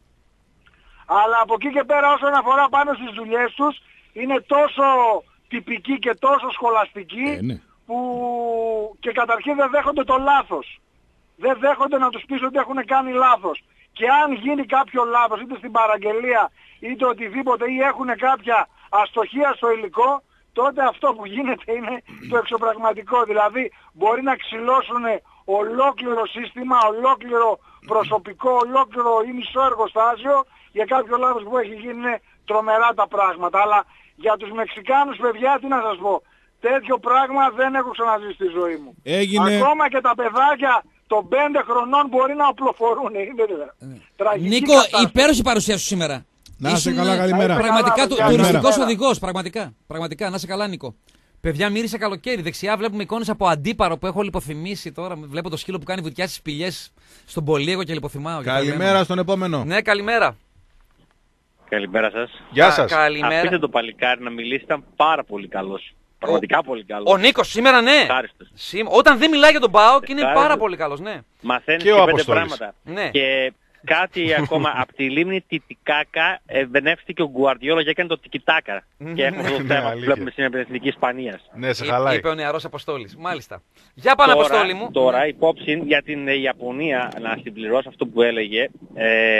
Αλλά από εκεί και πέρα όσον αφορά πάνω στις δουλειές τους, είναι τόσο τυπικοί και τόσο σχολαστικοί Ε, ναι. που και καταρχήν δεν δέχονται το λάθος. Δεν δέχονται να τους πεις ότι έχουν κάνει λάθος. Και αν γίνει κάποιο λάθος είτε στην παραγγελία είτε οτιδήποτε ή έχουν κάποια αστοχία στο υλικό, τότε αυτό που γίνεται είναι το εξωπραγματικό. Δηλαδή μπορεί να ξυλώσουν ολόκληρο σύστημα, ολόκληρο προσωπικό, ολόκληρο ή μισό εργοστάσιο για κάποιο λάθος που έχει γίνει. Είναι τρομερά τα πράγματα. Αλλά για τους Μεξικάνους παιδιά τι να σας πω, τέτοιο πράγμα δεν έχω ξαναζήσει στη ζωή μου. Έγινε... Ακόμα και τα παιδάκια των πέντε χρονών μπορεί να οπλοφορούν. Είναι τραγική Νίκο, κατάσταση. υπέροχη παρουσία σου σήμερα. Να είσαι Ήσουν, καλά, ε, καλημέρα. Πραγματικά του, Καλημέρα. τουριστικός οδηγός, πραγματικά. Πραγματικά, να είσαι καλά, Νίκο. Παιδιά, μύρισε καλοκαίρι. Δεξιά βλέπουμε εικόνες από αντίπαρο που έχω λιποθυμήσει τώρα. Βλέπω το σκύλο που κάνει βουτιά στις σπηλιές στον Πολύγο και λιποθυμάω. και Καλημέρα στον επόμενο. Ναι, καλημέρα. Καλημέρα σας. Γεια Κα- σας. Καλημέρα. Αφήστε το παλικάρι να μιλήσει, ήταν πάρα πολύ καλός. Πραγματικά πολύ καλός. Ο Νίκος σήμερα, ναι. Ευχάριστος. Σήμ- Όταν δεν μιλάει για τον ΠΑΟΚ είναι Ευχάριστος. πάρα πολύ καλός, ναι. Μαθαίνεις Και και, ο πέντε Αποστόλης. πράγματα. Ναι. Και κάτι ακόμα, από τη λίμνη Τιτικάκα εμπνεύστηκε ο Γκουαρδιόλα και έκανε το τικιτάκα. Και έχουμε αυτό το Ναι, θέμα που αλήθεια. βλέπουμε στην Εθνική Ισπανίας. Ναι, σε Εί- χαλάει. Είπε ο νεαρός Αποστόλης. Μάλιστα. Για πάμε, Τώρα, Αποστόλη μου. τώρα υπόψη για την ε, Ιαπωνία, να συμπληρώσω αυτό που έλεγε, ε,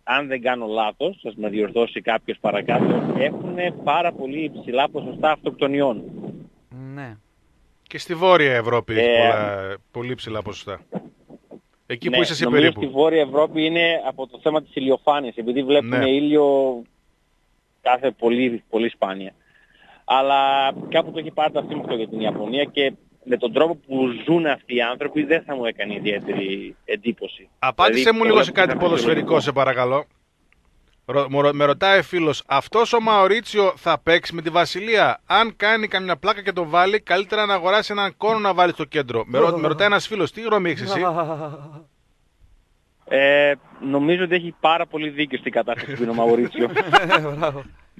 αν δεν κάνω λάθος, σας με διορθώσει κάποιος παρακάτω, έχουν πάρα πολύ υψηλά ποσοστά αυτοκτονιών. Ναι. Και στη Βόρεια Ευρώπη έχει Ε, πολλά, πολύ ψηλά ποσοστά. Εκεί Ναι, που είσαι εσύ νομίζω περίπου. στη Βόρεια Ευρώπη είναι από το θέμα της ηλιοφάνειας, επειδή βλέπουμε Ναι. ήλιο κάθε πολύ, πολύ σπάνια. Αλλά κάπου το έχει πάρει το αυτοί αυτό για την Ιαπωνία και με τον τρόπο που ζουν αυτοί οι άνθρωποι δεν θα μου έκανε ιδιαίτερη εντύπωση. Απάντησε Δηλαδή, μου το λίγο σε βλέπω κάτι σαν ποδοσφαιρικό, φυσιολογικό. σε παρακαλώ. Ρω- μου ρω- Με ρωτάει φίλος, αυτός ο Μαουρίτσιο θα παίξει με τη Βασιλεία? Αν κάνει καμιά πλάκα και το βάλει, καλύτερα να αγοράσει έναν κόνο να βάλει στο κέντρο. Με, ρω- με ρωτάει ένας φίλος, τι γνώμη έχεις εσύ? Ε, νομίζω ότι έχει πάρα πολύ δίκιο στην κατάσταση που είναι ο Μαουρίτσιο. Μπράβο.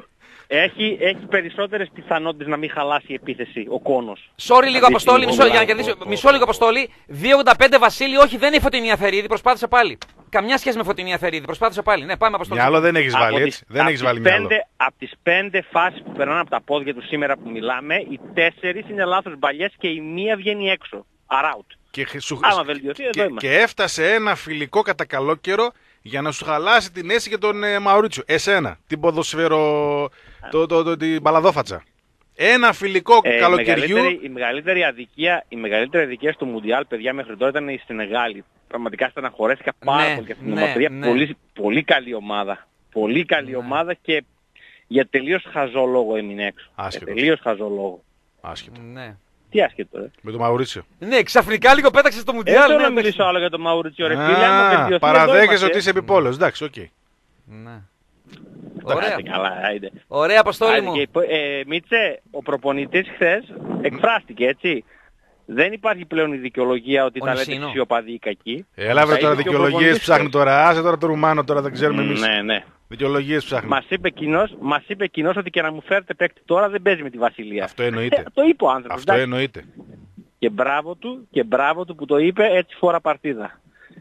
έχει, έχει περισσότερες πιθανότητες να μην χαλάσει η επίθεση ο κόνος. Sorry λίγο, Αποστόλη, Αντίστοιχο, μισό, για να μπράβο, κερδίσω. το- Μισό λίγο, Αποστόλη. δύο ογδόντα πέντε Βασίλη, όχι, δεν είναι η Φωτεινή Αθερίδη, προσπάθησε πάλι. Καμιά σχέση με Φωτεινή Αθερίδη, προσπάθησε πάλι. Ναι, πάμε, Αποστόλη. Μυαλό δεν έχεις βάλει, Από έτσι. τις- Δεν από έχεις τις βάλει μυαλό. πέντε- Από τις πέντε φάσεις που περνάνε από τα πόδια του σήμερα που μιλάμε, οι τέσσερις είναι λάθος μπαλιές και η μία βγαίνει έξω. Αράουτ. Και, χ- σου- Άμα βελτιωθεί, εδώ και, είμαστε. και έφτασε ένα φιλικό κατά καλό καιρό για να σου χαλάσει την αίσθηση για τον ε, Μαουρίτσιο. Εσένα, την ποδοσφαιρο... το, το, το, την παλαδόφατσα. Ένα φιλικό Ε, η, καλοκαιριού. μεγαλύτερη, η, μεγαλύτερη αδικία, η μεγαλύτερη αδικία στο Μουντιάλ, παιδιά, μέχρι τώρα ήταν η Σενεγάλη. Πραγματικά στεναχωρέθηκα πάρα Ναι, πολύ για αυτήν την ναι, ομαδία. ναι. Πολύ, πολύ καλή ομάδα. Πολύ καλή Ναι. ομάδα και για τελείως χαζό λόγο έμεινε έξω. Για Άσχετο. τελείως χαζό λόγο. Άσχετο. Ναι. Τι άσχετο, ρε. Με τον Μαουρίτσιο. Ναι, ξαφνικά λίγο πέταξε στο Δεν Μουντιάλ. θέλω Ναι, να εντάξει. μιλήσω άλλο για τον Μαουρίτσιο, ρε φίλε. Άμα Α, βελτιωθεί, εδώ παραδέχεσαι είμαστε. ότι είσαι επιπόλαιος. Εντάξει, οκ. Ναι. Ωραία. Ωραία. Καλά, άιντε. Ωραία, Αποστόλη Άιντε, μου. και, ε, Μίτσε, ο προπονητής χθες εκφράστηκε, έτσι. Δεν υπάρχει πλέον η δικαιολογία ότι Ο τα λέτε Νησίνο. φυσιοπαδοί οι κακοί. Έλα βρε Τα τώρα είπε και ο δικαιολογίες προπονητής ψάχνει χθες. τώρα. Άσε τώρα το Ρουμάνο τώρα, δεν ξέρουμε εμείς. Ναι, ναι. Δικαιολογίες ψάχνει. Μας είπε κοινός, μας είπε κοινός ότι και να μου φέρετε παίκτη τώρα δεν παίζει με τη Βασιλεία. Αυτό εννοείται. Ε, το είπε ο άνθρωπος. Αυτό εντάξει. εννοείται. Και μπράβο του, και μπράβο του που το είπε έτσι φορά παρτίδα.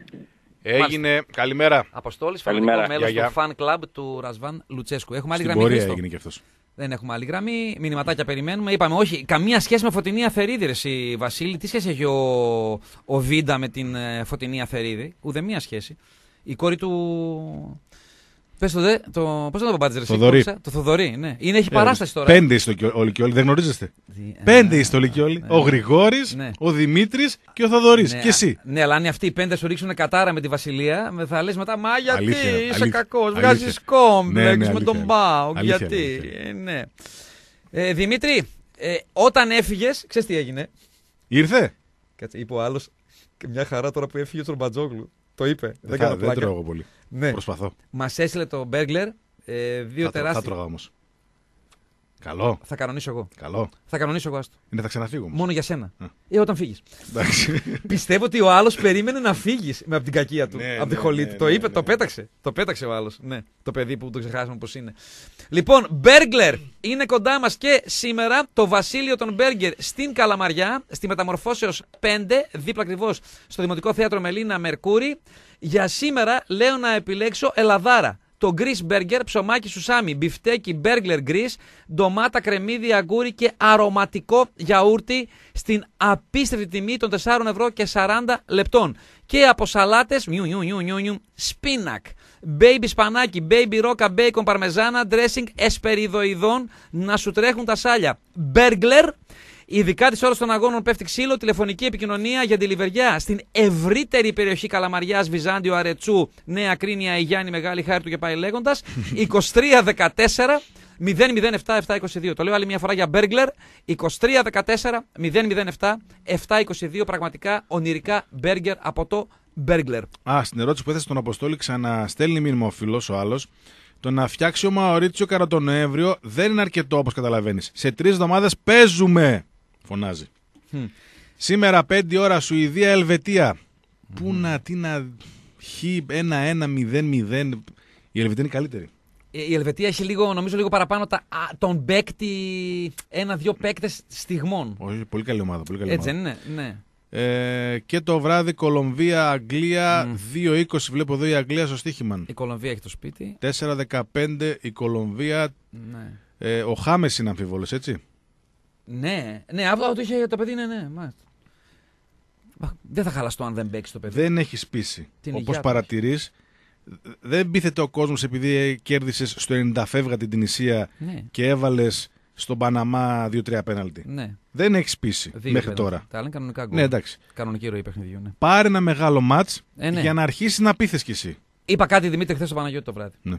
Έγινε. Καλημέρα. Αποστόλη, Καλημέρα. φανατικό μέλος Γεια, του fan club του Ρασβάν Λουτσέσκου. Έχουμε άλλη Στην γραμμή, πορεία Χρήστο? έγινε και αυτός. Δεν έχουμε άλλη γραμμή. Μηνυματάκια περιμένουμε. Είπαμε όχι. Καμία σχέση με Φωτεινή Αθερίδη, ρε εσύ, Βασίλη. Τι σχέση έχει ο, ο Βίντα με την ε, Φωτεινή Αθερίδη? Ουδέμια σχέση. Η κόρη του. Πες το δε. Το... Πώς να το πάτε, ρε εσύ, Θοδωρή. κόψα? Το Θοδωρή, ναι. Είναι, έχει παράσταση τώρα. Πέντε είστε όλοι- όλοι και όλοι, δεν γνωρίζεστε. Δι- Πέντε είστε όλοι και όλοι. Ο Γρηγόρης, Ναι. ο Δημήτρης και ο Θοδωρής. Ναι, Και εσύ. Ναι, αλλά αν οι αυτοί οι πέντε σου ρίξουν κατάρα με τη Βασιλεία, με- θα λες μετά, μα γιατί Αλήθεια, είσαι αλήθεια, κακός, αλήθεια. βγάζεις κόμπλεξ Ναι, ναι, με αλήθεια, τον Μπάουκ, αλήθεια, γιατί. αλήθεια. Ε, ναι. Ε, Δημήτρη, ε, όταν έφυγες, ξέρεις τι έγινε? Ήρθε. Κάτσε, είπε ο άλλος, και μια χαρά τώρα που έφυγε στον Μπατζόγλου. Το είπε, δεν, Δεν, κάνω θα, δεν πλάκα. τρώω εγώ πολύ. Ναι. Προσπαθώ. Μας έστειλε το Μπέργκλερ, ε, δύο Θα, τρω- θα τεράστια. τρώγα όμως. Καλό. Θα κανονίσω εγώ. Καλό. Θα κανονίσω εγώ, άστο. Είναι θα ξαναφύγω όμως. Μόνο για σένα. Α. Ε, όταν φύγεις. Εντάξει. Πιστεύω ότι ο άλλο περίμενε να φύγει με από την κακία του. Ναι, από τη ναι, χολή ναι, του. Το ναι, είπε, ναι. το πέταξε. Το πέταξε ο άλλο. Ναι, το παιδί που το ξεχάσαμε πώ είναι. Λοιπόν, Μπέργκλερ είναι κοντά μα και σήμερα το βασίλειο των Μπέργκερ στην Καλαμαριά, στη Μεταμορφώσεως πέντε, δίπλα ακριβώ στο Δημοτικό Θέατρο Μελίνα Μερκούρη. Για σήμερα λέω να επιλέξω Ελαδάρα. Το Grease Burger, ψωμάκι σουσάμι, μπιφτέκι, burglar Grease, ντομάτα, κρεμμύδι, αγκούρι και αρωματικό γιαούρτι στην απίστευτη τιμή των τεσσάρων ευρώ και σαράντα λεπτών. Και από σαλάτες, νιου, νιου, νιου, νιου, νιου, σπίνακ, baby σπανάκι, baby ρόκα, bacon, παρμεζάνα, dressing, εσπεριδοειδών, να σου τρέχουν τα σάλια. Burglar. Ειδικά τις ώρες των αγώνων πέφτει ξύλο, τηλεφωνική επικοινωνία για τη Λιβεριά στην ευρύτερη περιοχή Καλαμαριάς, Βυζάντιο, Αρετσού, Νέα Κρίνια, Αιγιάννη, Μεγάλη Χάρτου και πάει λέγοντας. είκοσι τρία δεκατέσσερα μηδέν μηδέν επτά επτά είκοσι δύο. Το λέω άλλη μια φορά για Burglar. είκοσι τρία δεκατέσσερα μηδέν μηδέν επτά επτά είκοσι δύο. Πραγματικά ονειρικά burger από το Burglar. Α, στην ερώτηση που έθεσε τον Αποστόλη, ξαναστέλνει μήνυμα ο φίλος ο άλλος. Το να φτιάξει ο Μαουρίτσιο κατά τον Νοέμβριο δεν είναι αρκετό, όπως καταλαβαίνεις. Σε τρεις εβδομάδες παίζουμε, φωνάζει. Hm. Σήμερα πέντε ώρα Σουηδία Ελβετία. Mm. Πού να, τι να, χ, ένα ένα μηδέν μηδέν. Η Ελβετία είναι καλύτερη. Η Ελβετία έχει λίγο, νομίζω, λίγο παραπάνω τα, α, τον παίκτη, ένα-δυο παίκτες στιγμών. Όχι, πολύ καλή ομάδα. Πολύ καλή Έτσι ομάδα. δεν είναι, ναι. Ε, και το βράδυ Κολομβία Αγγλία Mm. δύο είκοσι. Βλέπω εδώ η Αγγλία στο στοίχημα. Η Κολομβία έχει το σπίτι. τέσσερα δεκαπέντε η Κολομβία. Ναι. Ε, ο Χάμες είναι αμφίβολος, έτσι. Ναι, ναι, αυτό το είχε το παιδί, ναι, ναι. Μάλιστα. Δεν θα χαλαστώ αν δεν παίξει το παιδί. Δεν έχει σπίσει. Την Όπως υγεία του παρατηρείς, δεν μπήθεται ο κόσμος επειδή κέρδισες στο ενενήντα φεύγα την Τινησία Ναι. και έβαλες στον Παναμά δύο τρία πέναλτι. Ναι. Δεν έχεις πείσει Δύο μέχρι πέναλτι. τώρα. Τα άλλα είναι κανονικά γκολ. Ναι, εντάξει. Κανονική ροή παιχνιδιού. Ναι. Πάρε ένα μεγάλο μάτς Ε, ναι. για να αρχίσει να πείθεις κι εσύ. Είπα κάτι Δημήτρη χθες στο Παναγιώτη το βράδυ. Ναι.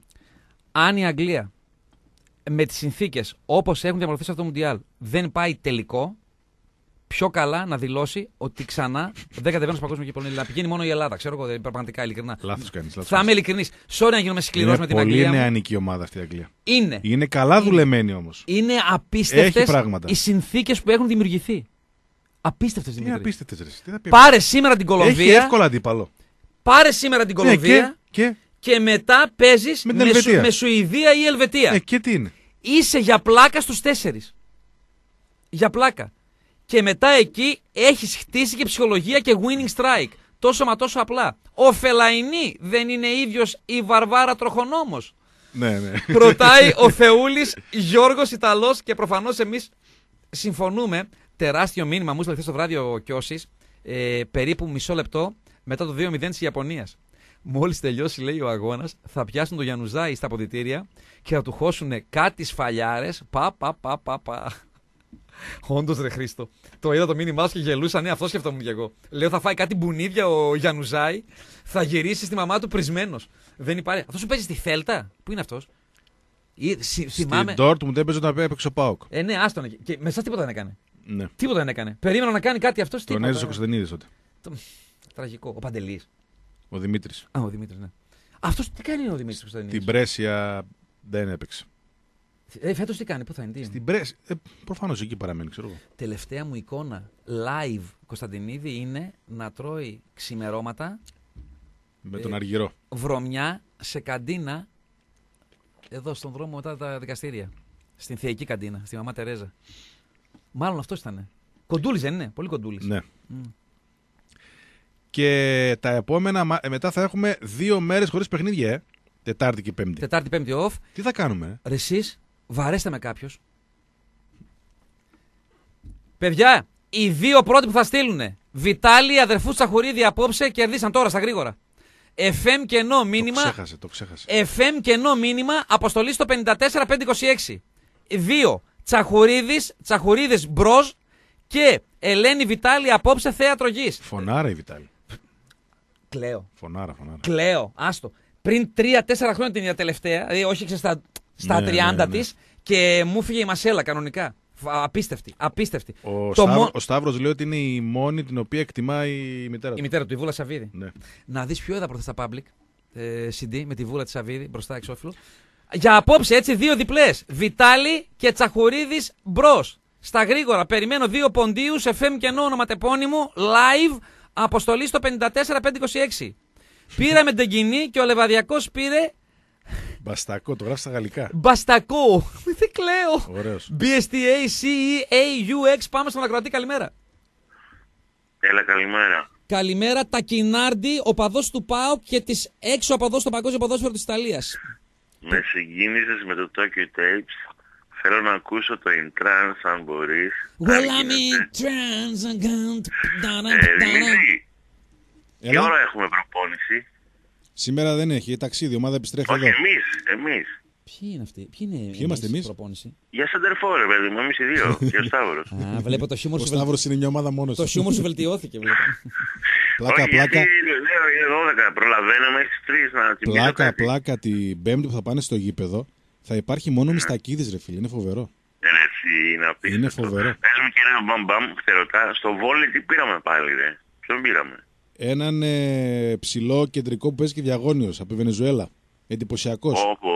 Αν η Αγγλία με τις συνθήκες όπως έχουν διαμορφωθεί αυτό το Μουντιάλ δεν πάει τελικό, πιο καλά να δηλώσει ότι ξανά δεν κατεβαίνω στο παγκόσμιο κύπελλο. Να πηγαίνει μόνο η Ελλάδα. Ξέρω εγώ, δεν πραγματικά ειλικρινά. Λάθος κάνεις. Λάθος Θα είμαι ειλικρινής. Sorry να γίνομαι σκληρός Είναι με την πολύ Αγγλία. μου. νεανική ομάδα αυτή η Αγγλία. Είναι. Είναι καλά δουλεμένη όμως. Είναι Έχει απίστευτες πράγματα. οι συνθήκες που έχουν δημιουργηθεί. Απίστευτες Τι Δημήτρη. απίστευτες ρε. Τι θα πει. Πάρε σήμερα την Έχει Κολομβία. εύκολα αντίπαλο. Πάρε σήμερα την Ναι, Κολομβία και, και, και μετά παίζεις Με με, την Ελβετία. Σου- με Σουηδία ή Ελβετία. ε, και τι είναι. Είσαι για πλάκα στους τέσσερις. Για πλάκα. Και μετά εκεί έχεις χτίσει και ψυχολογία και winning strike. Τόσο μα τόσο απλά. Ο Φελαϊνί δεν είναι ίδιος η Βαρβάρα Τροχονόμος. Ναι, ναι. Ρωτάει ο Θεούλης Γιώργος Ιταλός και προφανώς εμείς συμφωνούμε. Τεράστιο μήνυμα μου έστειλε χθες το βράδυ ο Κιώσης, ε, περίπου μισό λεπτό μετά το δύο μηδέν της Ιαπωνίας. Μόλις τελειώσει, λέει, ο αγώνας, θα πιάσουν τον Γιανουζάη στα αποδυτήρια και θα του χώσουν κάτι σφαλιάρες. Πα, πα, πα, πα, πα. Όντως ρε Χρήστο. Το είδα το μήνυμά σου και γελούσα, ναι, αυτό σκεφτόμουν κι εγώ. Λέω θα φάει κάτι μπουνίδια ο Γιανουζάη, θα γυρίσει στη μαμά του πρισμένος. Δεν υπάρχει. Αυτό σου παίζει στη Θέλτα. Πού είναι αυτός? Ή, θυ- θυμάμαι. Στην Dortmund έπαιζε όταν έπαιξε ο ΠΑΟΚ. Ε, ναι, άστον. Και με εσάς τίποτα δεν έκανε. Ναι. Τίποτα δεν έκανε. Περίμενα να κάνει κάτι αυτός. Τον τίποτα. έζησε ο Κωνσταντινίδης τότε. Τραγικό. Ο Παντελής. Ο Δημήτρης. Α, ο Δημήτρης, ναι. Αυτός τι κάνει ο Δημήτρης Την Κωνσταντινίδης? Πρέσια δεν έπαιξε. Ε, φέτος τι κάνει, πού θα είναι, τι είναι? Στην Πρέσια. Ε, προφανώς εκεί παραμένει, ξέρω εγώ. Τελευταία μου εικόνα live Κωνσταντινίδη είναι να τρώει ξημερώματα Με τον Ε, Αργυρό. βρωμιά σε καντίνα εδώ στον δρόμο μετά τα δικαστήρια. Στην θεϊκή καντίνα, στη μαμά Τερέζα. Μάλλον αυτός ήταν. Κοντούλης δεν είναι, πολύ κοντούλης. Ναι. Μμ. Και τα επόμενα, μα- ε, μετά θα έχουμε δύο μέρες χωρίς παιχνίδια, ε. Τετάρτη και Πέμπτη. Τετάρτη, Πέμπτη off. Τι θα κάνουμε, ε? Ρε εσείς, βαρέστε με κάποιος. Παιδιά, οι δύο πρώτοι που θα στείλουνε, Βιτάλη, αδερφούς Τσαχουρίδη απόψε, κερδίσαν τώρα στα γρήγορα. εφ εμ κενό μήνυμα. Το ξέχασε, το ξέχασε. εφ εμ κενό μήνυμα, αποστολή στο πέντε τέσσερα πέντε είκοσι έξι. Δύο, Τσαχουρίδης, Τσαχουρίδης μπρος και Ελένη Βιτάλη απόψε θέατρο γης. Φωνάρα η Βιτάλη. Κλαίω. Φωνάρα, φωνάρα. Κλαίω, άστο. Πριν τρία τέσσερα χρόνια την είδα τελευταία, δηλαδή όχι ξέρεις, στα, στα Ναι, τριάντα ναι, ναι. της και μου φύγε η μασέλα κανονικά. Φα- Απίστευτη, απίστευτη. Ο, Το Σταύρο, μο- ο Σταύρος λέει ότι είναι η μόνη την οποία εκτιμάει η μητέρα Η του. μητέρα του, η Βούλα Σαββίδη. Ναι. Να δεις ποιο είδα προχθές στα public ε, σι ντι με τη Βούλα τη Σαββίδη μπροστά εξώφυλλο. Για απόψε έτσι δύο διπλές. Βιτάλη και Τσαχουρίδης μπρος. Στα γρήγορα περιμένω δύο ποντίους εφ εμ κενό ονοματεπώνυμο live αποστολή στο πέντε τέσσερα πέντε είκοσι έξι. Πήραμε την κοινή και ο Λεβαδιακός πήρε Μπαστακό, το γράφει στα γαλλικά. μπαστακό. Δεν κλαίω. Ωραίος. μπι ες τι έι σι ι έι γιου εξ. Πάμε στον ακροατή, καλημέρα. Έλα, καλημέρα. Καλημέρα, Τακινάρντι, οπαδός του ΠΑΟΚ και της έξω οπαδός στο παγκόσμιο ποδόσφαιρο της Ιταλίας. Με συγκίνησες με το Tokyo Tapes. Θέλω να ακούσω το In Trance αν μπορείς. Well, Αν I'm in γίνεται. trance again. Ε, Δημήτρη, τι Έλα. ώρα έχουμε προπόνηση? Σήμερα δεν έχει, ταξίδι, η ομάδα επιστρέφει Όχι, εδώ. εμείς, εμείς. Ποιοι είναι αυτοί, ποιοι είναι Ποιοι είμαστε εμείς? προπόνηση. Για σεντερφόρ, ρε παιδί μου, εμείς οι δύο. Και ο Σταύρος. Α, βλέπω το χιούμορ Ο σου, βελ... Σταύρος είναι μια ομάδα μόνος το του. χιούμορ σου βελτιώθηκε. Βλέπω. Πλάκα, Όχι, πλάκα, γιατί λέω είναι δώδεκα. Προλαβαίνουμε στις τρεις να τσιμπήσω πλάκα, κάτι. πλάκα την Πέμπτη που θα πάνε στο γήπεδο. Θα υπάρχει μόνο μιστακίδης, ρε φίλε. Είναι φοβερό. Ε, ρε, εσύ, είναι απίστευτο. Είναι φοβερό. Πες μου κύριε Μπαμπαμ, ρωτά, στο βόλι τι πήραμε πάλι, ρε. Ποιον πήραμε? Έναν ε, ψηλό κεντρικό που παίζει και διαγώνιος από τη Βενεζουέλα. Εντυπωσιακός. Όπω...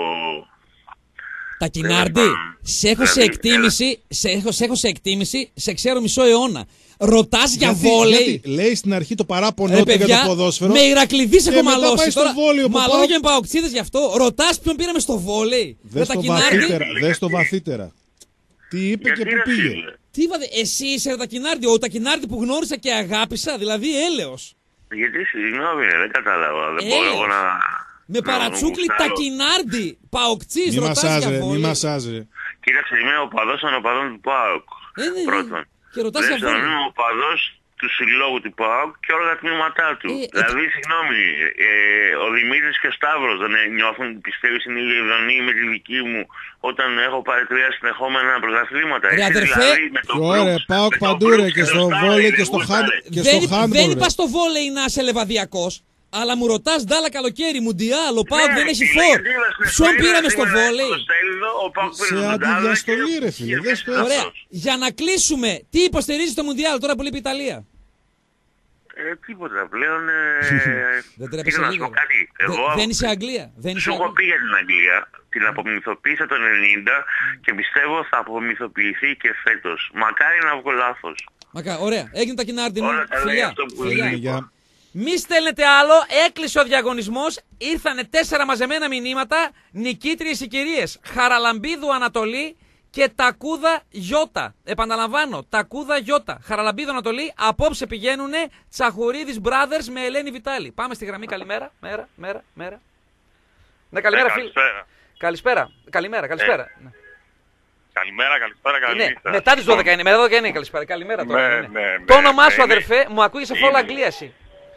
Τακινάρντι, σε έχω σε Δηλαδή, εκτίμηση, σε έχω, σε έχω σε εκτίμηση, σε ξέρω μισό αιώνα. Ρωτάς για Γιατί- βόλεϊ. γιατί λέει στην αρχή το παράπονο Ρε του για παιδιά, το ποδόσφαιρο. με Ηρακλειδής και έχω μετά μαλώσει. πάει στο Τώρα, βόλεϊ, όπου μαλώνω πάω- και με παοξίδες γι' αυτό. Ρωτάς ποιον πήραμε στο βόλεϊ. Δες το Τακινάρντι. βαθύτερα, δες το βαθύτερα. Τι είπε και Γιατί, πού ρε, πήγε. φίλε. Τι είπατε, εσύ είσαι ρε Τακινάρντι, ο Τακινάρντι που γνώρισα και αγάπησα, δηλαδή έλεος. Γιατί συγγνώμη, ρε, δεν κατάλαβα. Δεν Έλεος. μπορώ εγώ να... Με να παρατσούκλι γουστάρω. Τακινάρντι, παοξής, Μη ρωτάς για μασάζε, μη βόλεϊ. μασάζε. Κοίταξε, είμαι ο παδός των οπαδών του ΠΑΟΚ. Ε, ναι, ναι. Πρώτον. Και ρωτάς για Δεύτερον, βόλεϊ. είμαι ο παδός του συλλόγου του ΠΑΟΚ και όλα τα τμήματά του. Ε, δηλαδή, ε, συγγνώμη, ε, ο Δημήτρης και ο Σταύρος δεν νιώθουν, πιστεύεις, είναι η ειδονή με τη δική μου όταν έχω πάρει τρία συνεχόμενα πρωταθλήματα. Ρε αδερφέ, ωραία, ΠΑΟΚ παντού ρε, και στο βόλεϊ και στο handball. Δεν είπα στο βόλεϊ να είσαι λεβαδιακός. Αλλά μου ρωτάς ντάλα καλοκαίρι, μουντιάλ, ο ΠΑΟΚ δεν έχει φόρ. Ποιον πήραμε στο βόλεϊ. Σε αντιδιαστολή ρε φίλε, δες το έτσι. Ωραία, για να κλείσουμε, τι υποστηρίζει το μουντιάλ τώρα που λείπει η Ιταλία. Ε, τίποτα πλέον. Ε, δεν τρέπεσαι να σου λίγο. πω κάτι. Εγώ, δεν είσαι Αγγλία. Δεν είσαι σου έχω πει για την Αγγλία. Την απομυθοποίησα το ενενήντα και πιστεύω θα απομυθοποιηθεί και φέτος. Μακάρι να βγω λάθος. Μακά, ωραία. Έγινε τα κοινάρτι μου. Φιλιά. Φιλιά. Μη στέλνετε άλλο, έκλεισε ο διαγωνισμός, ήρθανε τέσσερα μαζεμένα μηνύματα, νικήτριες οι κυρίες Χαραλαμπίδου Ανατολή και Τακούδα Γιώτα. Επαναλαμβάνω, Τακούδα Γιώτα. Χαραλαμπίδου Ανατολή, απόψε πηγαίνουνε Τσαχουρίδης Brothers με Ελένη Βιτάλη. Πάμε στη γραμμή, καλημέρα, μέρα, μέρα, μέρα. Ναι, καλημέρα, ε, φίλε. Καλησπέρα. Καλησπέρα, καλημέρα, καλησπέρα. Ε. Ναι. Καλημέρα, καλησπέρα, καλημέρα. Ναι, μετά τις δώδεκα είναι, μετά δώδεκα είναι καλησπέρα, καλημέρα τώρα. Ναι, είναι. ναι, ναι, το όνομά ναι, σου, ναι, αδερφέ, μου ακούγεσαι φόλα Αγγλία εσύ.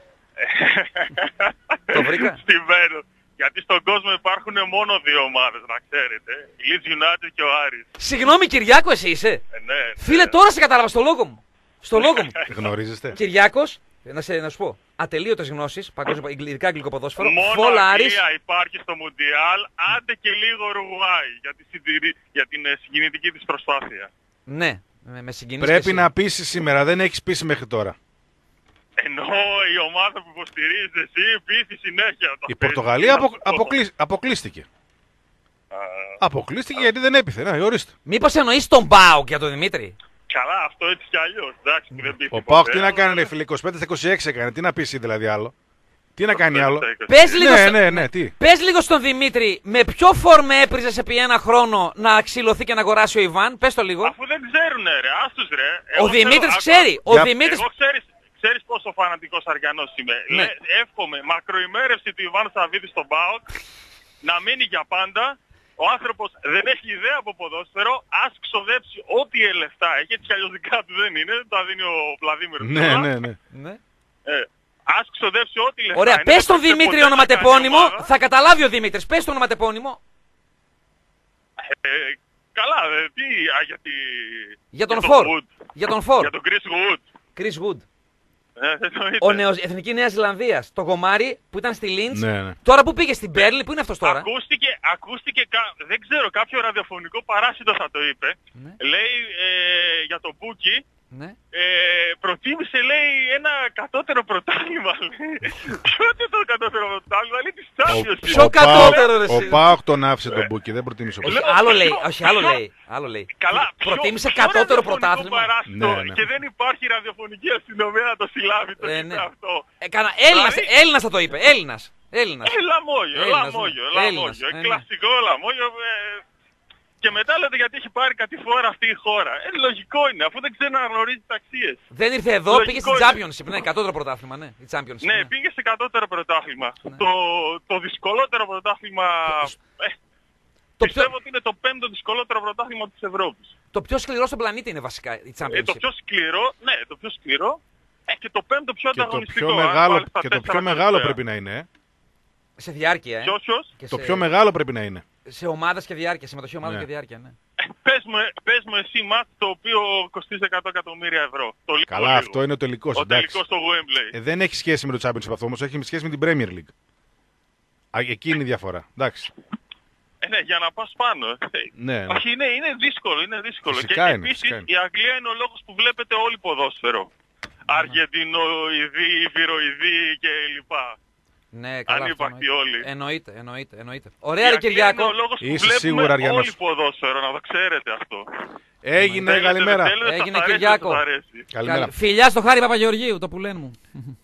Το βρήκα. Στιμένο. Γιατί στον κόσμο υπάρχουν μόνο δύο ομάδες, να ξέρετε. Η Leeds United και ο Άρης. Συγγνώμη, Κυριάκο, εσύ είσαι. Ε, ναι, ναι. Φίλε, τώρα σε κατάλαβα στο λόγο μου. Στο λόγο μου. Γνωρίζεστε. Κυριάκος, να, σε, να σου πω. Ατελείωτες γνώσεις, παγκόσμιο, ειδικά αγγλικό ποδόσφαιρο. Μόνο Φόλα Άρης. Αγγλία υπάρχει στο Μουντιάλ, άντε και λίγο Ουρουγουάη για, τη συντηρή, για την ε, συγκινητική της προσπάθεια. Ναι, με, με συγκινήσεις. Πρέπει να πείσεις σήμερα, δεν έχεις πείσει μέχρι τώρα. Ενώ η ομάδα που υποστηρίζεις εσύ πείθει συνέχεια. Το η Πορτογαλία απο, αποκλεί, αποκλείστηκε. Α, αποκλείστηκε α, γιατί δεν έπιθε. Να, ορίστε. Μήπως εννοείς τον ΠΑΟΚ για τον Δημήτρη. Καλά, αυτό έτσι κι αλλιώς. Εντάξει, που δεν πείθει. Ο ΠΑΟΚ τι να κάνει, ρε φίλε, είκοσι πέντε στα είκοσι έξι έκανε. Τι να πείσει δηλαδή άλλο. Τι να κάνει άλλο. Πες λίγο, ναι, στο... ναι, ναι, τι. Πες λίγο στον Δημήτρη με ποιο φόρμε έπριζες επί ένα χρόνο να ξυλωθεί και να αγοράσει ο Ιβάν. Πες το λίγο. Αφού δεν ξέρουνε ρε, άστους ρε. Ο Δημήτρης ξέρει. Ο Δημήτρης... Εγώ ξέρεις, ξέρεις πόσο φανατικός Αριανός είμαι. Ναι. Λε, εύχομαι μακροημέρευση του Ιβάν Σαββίδη στον ΠΑΟΚ να μείνει για πάντα. Ο άνθρωπος δεν έχει ιδέα από ποδόσφαιρο, ας ξοδέψει ό,τι λεφτά έχει, έτσι κι αλλιώς δικά του δεν είναι, τα δίνει ο Βλαδίμηρος. Ναι, ναι, ναι. ναι. Ε, ας ξοδέψει ό,τι λεφτά. Ωραία, είναι, πες τον Δημήτρη ονοματεπώνυμο, θα καταλάβει ο Δημήτρης, πες τον ονοματεπώνυμο. Ε, καλά, ε, τι, α, για, τη... για τον για Φορ. Wood. Για τον Φορ. Για τον Chris Wood. Chris Wood. Ε, ο νεος, Εθνική Νέα Ζηλανδίας, το γομάρι που ήταν στη Λίντς, ναι, ναι. τώρα που πήγε στην Μπέρλι, που είναι αυτός τώρα. Ακούστηκε, ακούστηκε δεν ξέρω, κάποιο ραδιοφωνικό παράσιτο θα το είπε. Ναι. Λέει ε, για το Μπούκι, ναι. ε, προτίμησε λέει ένα κατώτερο πρωτάθλημα. Ποιο είναι το κατώτερο πρωτάθλημα, λέει της Champions. Ποιο κατώτερο ρε. Ο ΠΑΟΚ τον άφησε τον Μπούκι, δεν προτίμησε ο Μπούκι. Άλλο λέει, όχι άλλο λέει. Άλλο λέει. Καλά, προτίμησε κατώτερο πρωτάθλημα. Ναι, ναι. Και δεν υπάρχει ραδιοφωνική αστυνομία να το συλλάβει το ε, ναι. αυτό. Ε, κανα... Έλληνας, δηλαδή... Έλληνας θα το είπε, Έλληνας. Έλληνας. Ε, λαμόγιο, Έλληνας, λαμόγιο, ναι. λαμόγιο. Ε, κλασικό λαμόγιο. Ε, και μετά λέτε γιατί έχει πάρει κάτι φόρα αυτή η χώρα. Ε, λογικό είναι, αφού δεν ξέρει να γνωρίζει τις αξίες. Δεν ήρθε εδώ, λογικό πήγε στην Championship, ναι, κατώτερο πρωτάθλημα, ναι. Η Championship, ναι, ναι, πήγε σε κατώτερο πρωτάθλημα. Ναι. Το, το δυσκολότερο πρωτάθλημα... Ε, το πιστεύω πιο... ότι είναι το πέμπτο δυσκολότερο πρωτάθλημα της Ευρώπης. Το πιο σκληρό στον πλανήτη είναι βασικά η Championship. Ε, το πιο σκληρό, ναι, το πιο σκληρό. Ε, και το πέμπτο πιο και ανταγωνιστικό. Το πιο μεγάλο, και το πιο μεγάλο πρέπει να είναι. Ε. Σε διάρκεια, ε. Ποιος, ποιος? Το σε... πιο μεγάλο πρέπει να είναι. Σε ομάδες και διάρκεια, συμμετοχή ομάδων ναι. και διάρκεια, ναι. Ε, πες, μου, πες μου εσύ μάτς το οποίο κοστίζει εκατό εκατομμύρια ευρώ. Το Καλά, λίγο. αυτό είναι ο τελικός. Ο τελικός στο Wembley. Ε, δεν έχει σχέση με το Championship αυτό όμως, έχει σχέση με την Premier League. Α, εκεί είναι η διαφορά. Εντάξει. Ε, ναι, για να πας πάνω. Ναι, ναι. Όχι, είναι, είναι δύσκολο, είναι δύσκολο. Φυσικά και είναι, επίσης είναι. η Αγγλία είναι ο λόγος που βλέπετε όλοι ποδόσφαιρο. Αργεντινοειδή, Βιροειδή και λοιπά. Ναι, καλά. Ανύπαρκτοι όλοι. Εννοείται, εννοείται, εννοείται. Ωραία, ρε Κυριάκο. Είναι ο λόγος που Είσαι βλέπουμε σίγουρα, Αριανός. όλοι ποδόσφαιρο, να το ξέρετε αυτό. Έγινε, θέλετε, καλημέρα. Θέλετε, Έγινε, αρέσει, Κυριάκο. Καλημέρα. Φιλιά στο Χάρη Παπαγεωργίου, το πουλέν μου.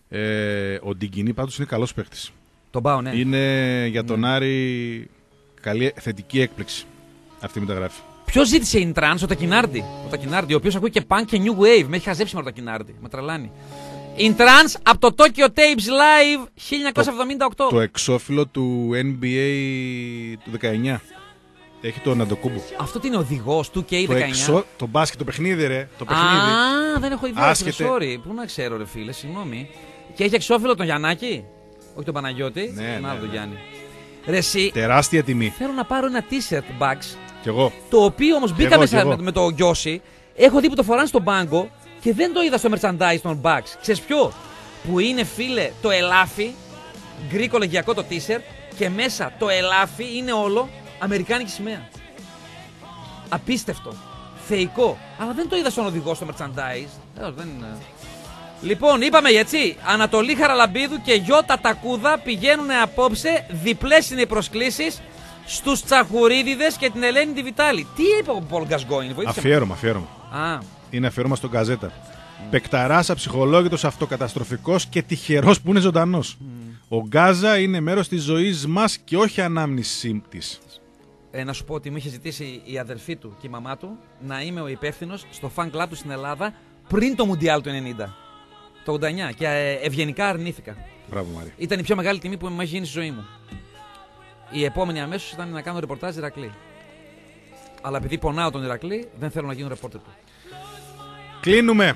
Ε, ο Ντιγκινή πάντως είναι καλός παίχτης. Τον πάω, ναι. Είναι για τον ναι. Άρη καλή θετική έκπληξη αυτή η μεταγράφη. Ποιος ζήτησε in-trans, ο Τακινάρντι. Ο Τακινάρντι, ο οποίος ακούει και punk και new wave. Με έχει χαζέψει με το Τακινάρντι. Με τρελάνει. In-trans από το Tokyo Tapes Live χίλια εννιακόσια εβδομήντα οκτώ. Το, το εξώφυλλο του N B A του δεκαεννιά. Έχει τον Αντοκούμπο. Αυτό τι είναι οδηγός του κέι Το, δεκαεννιά. εξω... το μπάσκετ, το παιχνίδι, ρε. Το παιχνίδι. Α, δεν έχω ιδέα. Άσχετε. Sorry. Πού να ξέρω, ρε φίλε, συγγνώμη. Και έχει εξώφυλλο τον Γιαννάκη. Όχι τον Παναγιώτη. Ναι, τον ναι, άλλο τον ναι. Γιάννη. Ρε, εσύ, Τεράστια τιμή. θέλω να πάρω ένα t-shirt Bucks. Κι εγώ. Το οποίο όμως μπήκα εγώ, μέσα κι εγώ. με, με το Γκιώση. Έχω δει που το φοράνε στον πάγκο και δεν το είδα στο merchandise των Bucks. Ξέρεις ποιο? Που είναι, φίλε, το ελάφι, γκρίκο λεγιακό το t-shirt και μέσα το ελάφι είναι όλο αμερικάνικη σημαία. Απίστευτο. Θεϊκό. Αλλά δεν το είδα στον οδηγό στο merchandise. Ε, δεν είναι. Λοιπόν, είπαμε έτσι. Ανατολή Χαραλαμπίδου και Γιώτα Τακούδα πηγαίνουν απόψε. Διπλές είναι οι προσκλήσεις στους Τσαχουρίδιδες και την Ελένη τη Βιτάλη. Τι είπε ο Πολ Γκασγκόιν, βοήθησε. Αφιέρωμα, αφιέρωμα. Α, Είναι αφιέρωμα στον Καζέτα. Mm. Πεκταράς, αψυχολόγητος, αυτοκαταστροφικός και τυχερός που είναι ζωντανός. Mm. Ο Γκάζα είναι μέρος της ζωής μας και όχι ανάμνησή της. ε, να σου πω ότι μου είχε ζητήσει η αδερφή του και η μαμά του να είμαι ο υπεύθυνος στο fan club του στην Ελλάδα πριν το Μουντιάλ του ενενήντα. Το ογδόντα εννιά. Και ε, ευγενικά αρνήθηκα. Μπράβο, Μαρία. Ήταν η πιο μεγάλη τιμή που μου έχει γίνει στη ζωή μου. Η επόμενη αμέσως ήταν να κάνω ρεπορτάζ Ηρακλή. Αλλά επειδή πονάω τον Ηρακλή, δεν θέλω να γίνω ρεπόρτερ του. Κλείνουμε.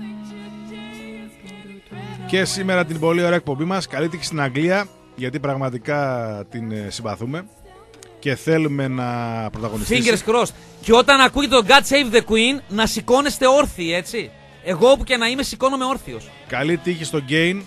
Και σήμερα την πολύ ωραία εκπομπή μας. Καλή τύχη στην Αγγλία, γιατί πραγματικά την ε, συμπαθούμε και θέλουμε να πρωταγωνιστήσει. Fingers crossed. Και όταν ακούγεται το God Save the Queen, να σηκώνεστε όρθιοι, έτσι. Εγώ όπου και να είμαι, σηκώνομαι όρθιος. Καλή τύχη στο Γκέιν.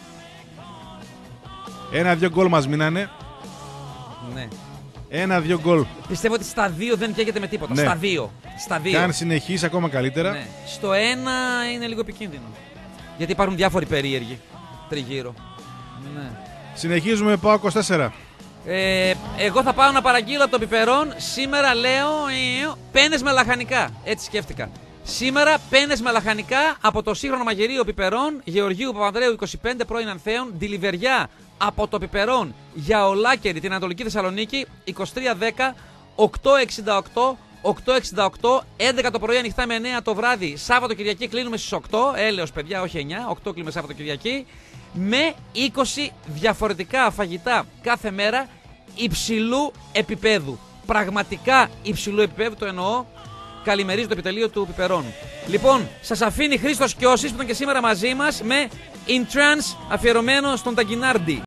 Ένα-δυο γκολ μας μείνανε. Ναι. Ένα-δυο γκολ. Πιστεύω ότι στα δύο δεν καίγεται με τίποτα. Ναι. Στα δύο. Στα δύο. Και αν συνεχίσει ακόμα καλύτερα. Ναι. Στο ένα είναι λίγο επικίνδυνο. Γιατί υπάρχουν διάφοροι περίεργοι τριγύρω. Ναι. Συνεχίζουμε, πάω είκοσι τέσσερα. Ε, εγώ θα πάω να παραγγείλω από το πιπερόν. Σήμερα λέω ε, πένες με λαχανικά. Έτσι σκέφτηκα. Σήμερα πένες με λαχανικά από το σύγχρονο μαγειρίο πιπερόν Γεωργίου Παπανδρέου είκοσι πέντε πρώην Ανθέων. Ντιλιβεριά από το πιπερόν για Ολάκερη την Ανατολική Θεσσαλονίκη είκοσι τρία δέκα οκτακόσια εξήντα οκτώ οκτακόσια εξήντα οκτώ, έντεκα το πρωί ανοιχτά με εννέα το βράδυ. Σάββατο Κυριακή κλείνουμε στις οκτώ. Έλεος παιδιά, όχι εννέα. οκτώ κλείνουμε Σάββατο Κυριακή. Με είκοσι διαφορετικά φαγητά κάθε μέρα υψηλού επίπεδου. Πραγματικά υψηλού επίπεδου, το εννοώ. Καλημερίζω το επιτελείο του πιπερών. Λοιπόν, σας αφήνει Χρήστος Κιώσης που ήταν και σήμερα μαζί μας με In Trance αφιερωμένο στον Ταγκινάρντι.